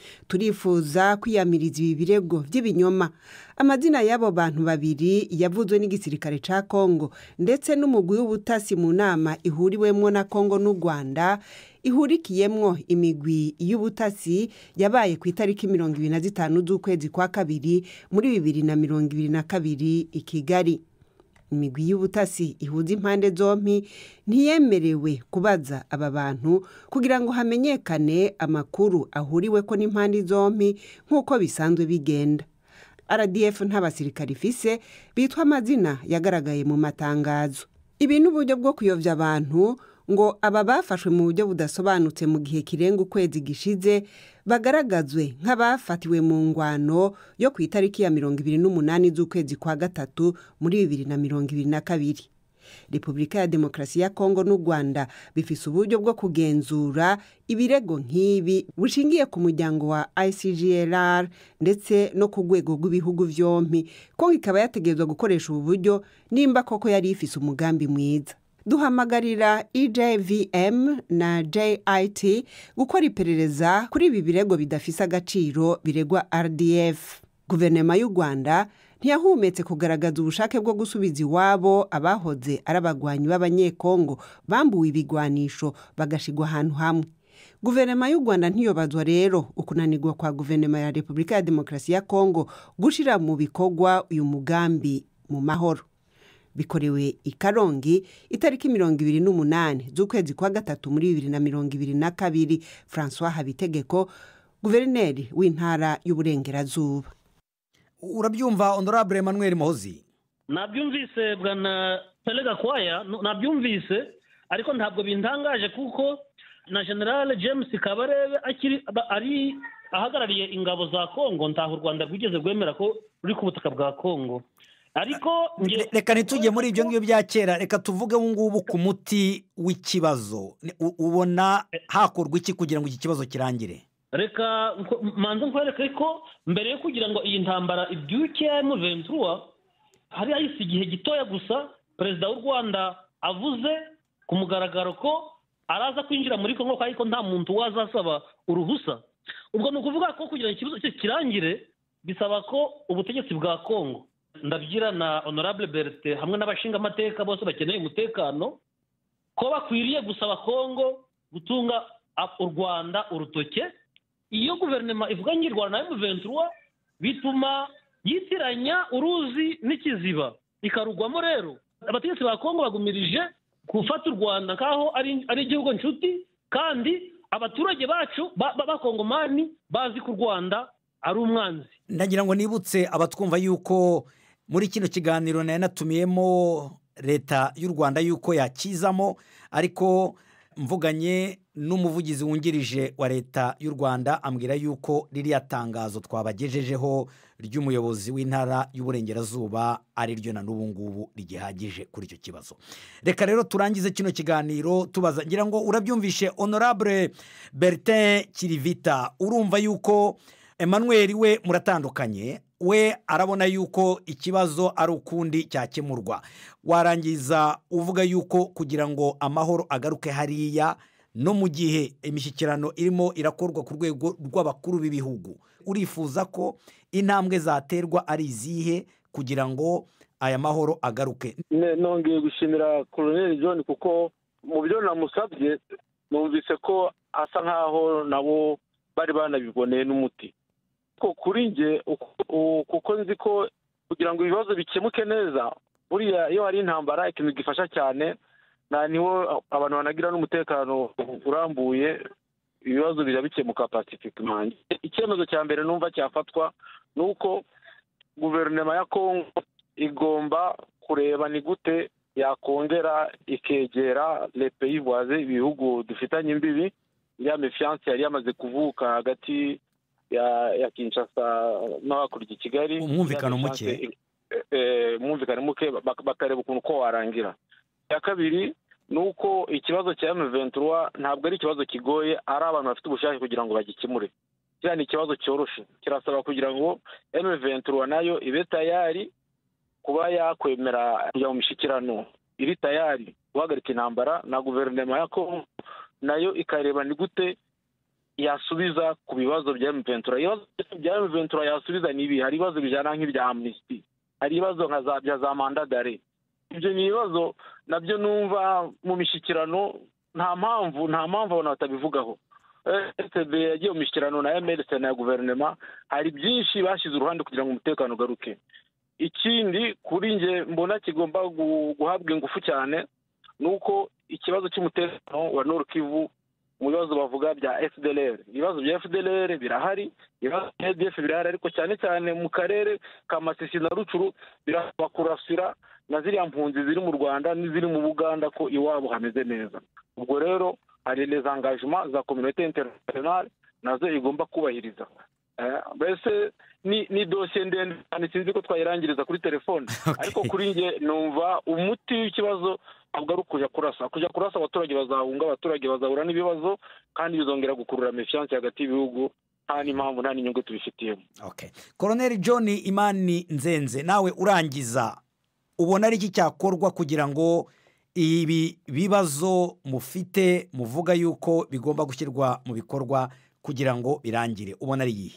Turifuza kwiyamiriza ibi birego by'ibinyoma. Amazina y'abo bantu babiri yavuzwe n'igisirikare ca Kongo ndetse n'umugwi w'ubutasi mu nama ihuriwemwo na Kongo n'u Rwanda ihurikiyemwo imigwi y'ubutasi yabaye ku itariki mirongo ibiri na zitanu z'ukwezi kwa kabiri muri bibiri na mirongo ibiri na kabiri i Kigali. Imigwi y'ubutasi ihuza impande zompi ntiyemerewe kubaza aba bantu kugira ngo hamenyekane amakuru ahuriwe ko n'impande zompi nk'uko bisanzwe bigenda. R D F ntabasirikare ifise bitwa amazina yagaragaye mu matangazo. Ibi n'uburyo bwo kuyovya abantu ngo aba bafashwe mu buryo budasobanutse mu gihe kirenga ukwezi gishize bagaragazwe nk'abafatiwe mu ngwano yo ku itariki ya mirongo ibiri n'umunani z'ukwezi kwa gatatu muri bibiri na mirongo ibiri na kabiri. Repubulika ya Demokarasi ya Kongo n'u Rwanda bifise uburyo bwo kugenzura ibirego nk'ibi bushingiye ku muryango wa I C G L R ndetse no ku rwego rw'ibihugu vyompi. Kongo ikaba yategerezwa gukoresha ubu buryo nimba koko yari ifise umugambi mwiza. duhamagarira E J V M na J I T gukora iperereza kuri ibi birego bidafise agaciro biregwa R D F. Guverinoma y'u Rwanda ntiyahumetse kugaragaza ubushake bwo gusubiza iwabo abahoze ari abagwanyi b'abanyekongo bambuwe ibigwanisho bagashigwa ahantu hamwe. Guverinoma y'u Rwanda ntiyobazwa rero ukunanirwa kwa guverinoma ya Repubulika ya Demokarasi ya Kongo gushira mu bikorwa uyu mugambi mu mahoro. Bikorewe i Karongi itariki mirongo ibiri n'umunani z'ukwezi kwa gatatu muri bibiri na mirongo ibiri na kabiri. François Habitegeko, guverineri w'intara y'Uburengerazuba. Urabyumva Honorable Emmanuel Muhozi? Nabyumvise bwana Pelega Kwaya, nabyumvise ariko ntabwo bintangaje kuko na General James Kabarebe akiri ari ahagarariye ingabo za Kongo ntaho u Rwanda rwigeze rwemera ko ruri ku butaka bwa Kongo. Ariko reka nitujye muri ibyo ngibyo bya kera, reka tuvuge ubu ngubu ku muti w'ikibazo. Ubona hakorwa iki kugira ngo iki kibazo kirangire? Reka manza nkwereke ko mbere yo kugira ngo iyi ntambara ibyuke ya M vingt-trois hari hahise igihe gitoya gusa perezida w'u Rwanda avuze ku mugaragaro ko araza kwinjira muri Kongo ariko nta muntu wazasaba uruhusa. Ubwo ni ukuvuga ko kugira ngo ikibazo cye kirangire bisaba ko ubutegetsi bwa Kongo, ndabyira na Honorable Bertin hamwe n'abashinga amateka bose bakeneye umutekano, ko bakwiriye gusaba Kongo gutunga u Rwanda urutoke. Iyo guverinoma ivuga ngo irwana na M vingt-trois bituma yitiranya uruzi n'ikiziba ikarugwamo. Rero abategetsi ba Kongo bagumirije gufata u Rwanda kaho ari ari igihugu nshuti, kandi abaturage bacu b'abakongomani bazi ku Rwanda ari umwanzi. Ndagira ngo nibutse abatwumva yuko muri kino kiganiro naye natumiyemo leta y'u Rwanda yuko yakizamo, ariko mvuganye n'umuvugizi wungirije wa leta y'u Rwanda ambwira yuko ririya tangazo twabagejejeho ry'umuyobozi w'intara y'Uburengerazuba ari ryo na n'ubu ngubu rigihagije kuri icyo kibazo. Reka rero turangize kino kiganiro tubaza, ngira ngo urabyumvishe Honorable Bertin Kirivita, urumva yuko Emmanuel we muratandukanye, we arabona yuko ikibazo ari ukundi cyakemurwa. Warangiza uvuga yuko kugira ngo amahoro agaruke hariya no mu gihe imishyikirano irimo irakorwa ku rwego rw'abakuru b'ibihugu, urifuza ko intambwe zaterwa ari izihe kugira ngo aya mahoro agaruke? Nongeye gushimira Colonel John kuko mu byo namusabye numvise ko asa nkaho nabo bari banabiboneye n'umuti. Ko kuri nge kuko nzi ko kugira ngo ibibazo bikemuke neza, buriya iyo hari intambara ikintu gifasha cyane na niho abantu banagira n'umutekano urambuye, ibibazo bijya bikemuka pacifiquement. Icyemezo cya mbere numva cyafatwa nuko guverinoma ya Kongo igomba kureba ni gute yakongera ikegera les pays voisins, ibihugu dufitanye imbibi. Ya méfiance yari yamaze kuvuka hagati ya ya Kinshasa n'abakurya Kigali, umwumvikano muke eh umwumvikano muke bakareba ukuntu ko warangira. Ya kabiri nuko ikibazo cya M vingt-trois ntabwo ari ikibazo kigoye, ari abantu bafite ubushake kugira ngo bagikemure. Kira ni ikibazo cyoroshe, kirasaba kugira ngo M vingt-trois nayo ibe tayari kuba yakwemera kujya mu mishyikirano, iri tayari guhagarika intambara, na guverinoma ya Kongo nayo ikareba ni gute yasubiza ku bibazo bya M vingt-trois. Ibibazo bya M vingt-trois yasubiza nibi, hari ibibazo bijyana nk'ibya amnesty, hari ibibazo nka za bya za mandat d'arrêt. Ibyo ni ibibazo nabyo numva mu mishyikirano nta mpamvu nta mpamvu abantu batabivugaho. S T B yagiye mu mishyikirano na M L C na guverinoma, hari byinshi bashize uruhande kugira ngo umutekano ugaruke. Ikindi kuri nge mbona kigomba guhabwa ingufu cyane nuko ikibazo cy'umutekano wa Nord Kivu mu bibazo bavuga bya F D L R, ibibazo bya F D L R birahari, ibibazo bya A D F birahari, ariko cyane cyane mu karere ka Masisi na Rucuru birabakurasira na ziriya mpunzi ziri mu Rwanda n'iziri mu Buganda ko iwabo hameze neza. Ubwo rero hari les engagements za communauté internationale nazo igomba kubahiriza. Bese ni ni dossier ndende cyane sinzi ko twayirangiriza kuri telefone, ariko kuri nge numva umuti w'ikibazo ahubwo ari kujya kurasa kujya kurasa abaturage bazahunga, abaturage bazahura n'ibibazo kandi bizongera gukurura méfiance hagati y'ibihugu, nta n'impamvu nta n'inyungu tubifitiyemo. Okay. Colonel John Imani Nzenze, nawe urangiza ubona ari iki cyakorwa kugira ngo ibi bibazo mufite muvuga yuko bigomba gushyirwa mu bikorwa kugira ngo birangire ubona ari iyihe?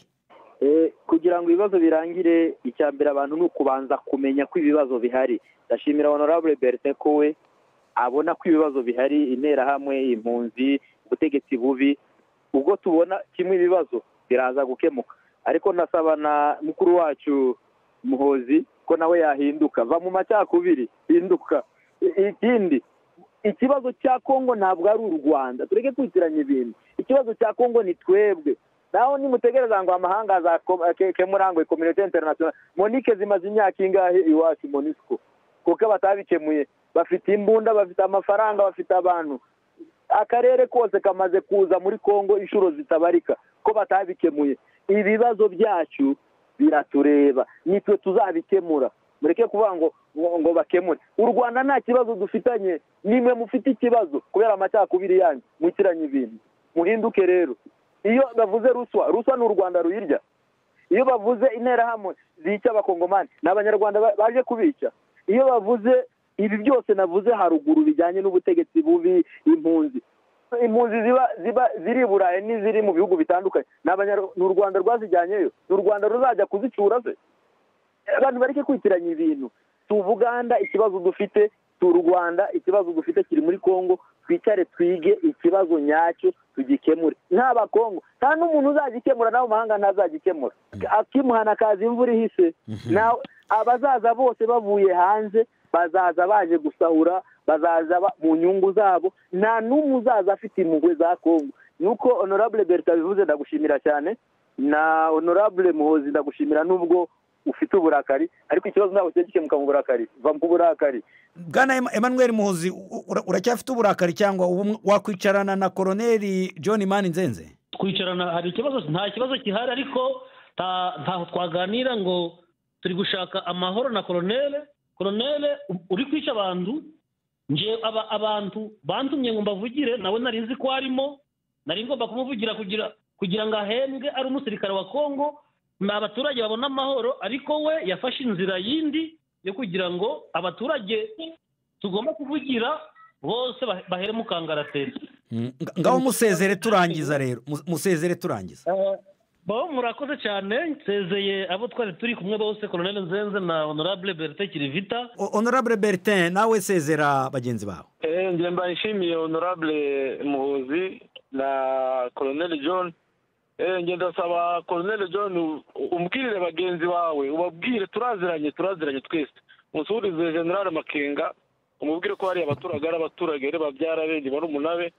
Kugira ngo ibibazo birangire, icya mbere abantu ni ukubanza kumenya ko ibibazo bihari. Ndashimira Honorable Bertin ko we abona ko ibibazo bihari, interahamwe, impunzi, ubutegetsi bubi. Ubwo tubona kimwe ibibazo biraza gukemuka, ariko nasaba na mukuru wacu Muhozi ko nawe yahinduka, va mu macakubiri, hinduka. Ikindi, ikibazo cya Kongo ntabwo ari u Rwanda, tureke kwitiranya ibintu. Ikibazo cya Kongo ni twebwe. Naho nimutegereza ngo amahanga azakemura ngo community international. Monique zimaze imyaka ingahe iwacu Monisco kuko batabikemuye? Bafite imbunda, bafite amafaranga, bafite abantu. Akarere kose kamaze kuza muri Kongo inshuro zitabarika ko batabikemuye. Ibibazo byacu biratureba, nitwe tuzabikemura. Mureke kuvuga ngo ngo bakemure. U Rwanda nta kibazo dufitanye, nimwe mufite ikibazo kubera amacakubiri yanyu mukiranye ibintu. Muhinduke rero. Iyo bavuze ruswa, ruswa n'u Rwanda ruyirya. Iyo bavuze interahamwe zica abakongomani, n'abanyarwanda baje kubica. Iyo bavuze ibi byose navuze haruguru bijyanye n'ubutegetsi bubi, impunzi impunzi ziba ziba ziri Burayi n'iziri mu bihugu bitandukanye, n'u Rwanda rwazijyanyeyo, n'u Rwanda ruzajya kuzicura se? Abantu bareke kwitiranya ibintu. Tuvuganda ikibazo dufite, tu Rwanda ikibazo dufite kiri muri Kongo. Twicare twige ikibazo nyacyo tugikemure. Nta Kongo nta n'umuntu uzagikemura, naho mahanga ntazagikemura. Akimuhana kazi imvura ihise. Naho abazaza bose bavuye hanze bazaza baje gusahura, bazaza mu nyungu zabo. Nta n'umwe uzaza afite impuhwe za Kongo. Nuko Honorable Bertin bivuze, ndagushimira cyane, na Honorable Muhozi ndagushimira nubwo ufite uburakari, ariko ikibazo ntabwo cyagikemuka mu burakari. Va mu burakari. Bwana Emmanuel Muhozi, uracyafite uburakari cyangwa wakwicarana na Koloneli John Imaninzenze? Kwicarana hari ikibazo, nta kibazo gihari, ariko ntaho twaganira ngo turi gushaka amahoro na Koloneli. Koloneli uri kwica abantu, nje aba abantu bantumye ngo mbavugire, nawe nari nzi ko arimo, nari ngomba kumuvugira kugira kugira ngo ahembwe ari umusirikare wa Kongo, abaturage babona amahoro, ariko we yafashe inzira yindi yo kugira ngo abaturage tugomba kuvugira bose bahere mu kangaratete. Ngaho musezere turangiza rero, musezere turangiza. Bo murakoze cyane, nsezeye abo twari turi kumwe bose, Colonel Nzenze na Honorable Bertin Kirivita. Honorable Bertin, nawe sezera bagenzi bawe. Eh, nje mbashimiye Honorable Muhozi na Colonel John. Eh, nje ndasaba Colonel John umbwirire bagenzi bawe, ubabwire turaziranye turaziranye twese. Musurize General Makenga, umubwire ko hari abaturage ari abaturage re babyara bendi bari umunabe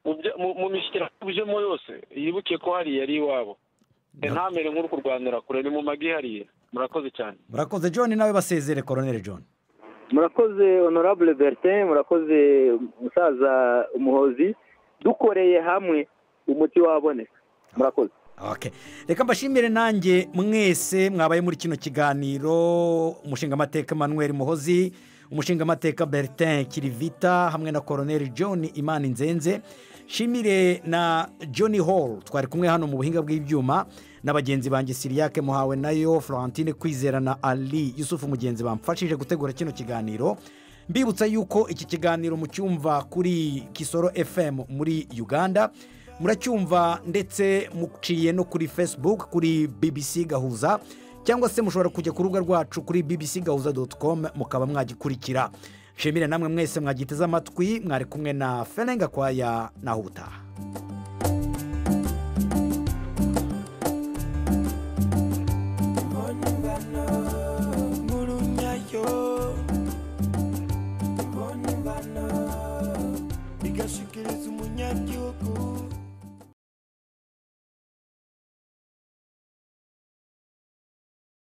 mu mishyikira kubijemo yose, yibuke ko hari yari iwabo. Ntamere nkuru kurwanira kure ni mu magi hariye. Murakoze cyane. Murakoze John, nawe basezere Colonel John. Murakoze Honorable Bertin, murakoze musaza Umuhozi, dukoreye hamwe umuti waboneka. Murakoze. Okay. Reka mbashimire nanjye mwese mwabaye muri kino kiganiro, umushinga amateka Emmanuel Muhozi, umushinga amateka Bertin Kirivita hamwe na Colonel John Imaninzenze. Shimire na Johnny Hall twari kumwe hano mu buhinga bw'ibyuma, n'abagenzi banjye Siriake Muhawe nayo, Florentine Kwizera na Ali Yusufu mugenzi bamfashije gutegura kino kiganiro. Mbibutsa yuko iki kiganiro mucyumva kuri Kisoro F M muri Uganda, muracyumva ndetse muciye no kuri Facebook kuri B B C Gahuza, cyangwa se mushobora kujya ku rubuga rwacu kuri b b c gahuza dot com mukaba mwagikurikira. Shimire namwe mwese mwagiteze amatwi, mwari kumwe na Felenga Kwaya, naho ubutaha.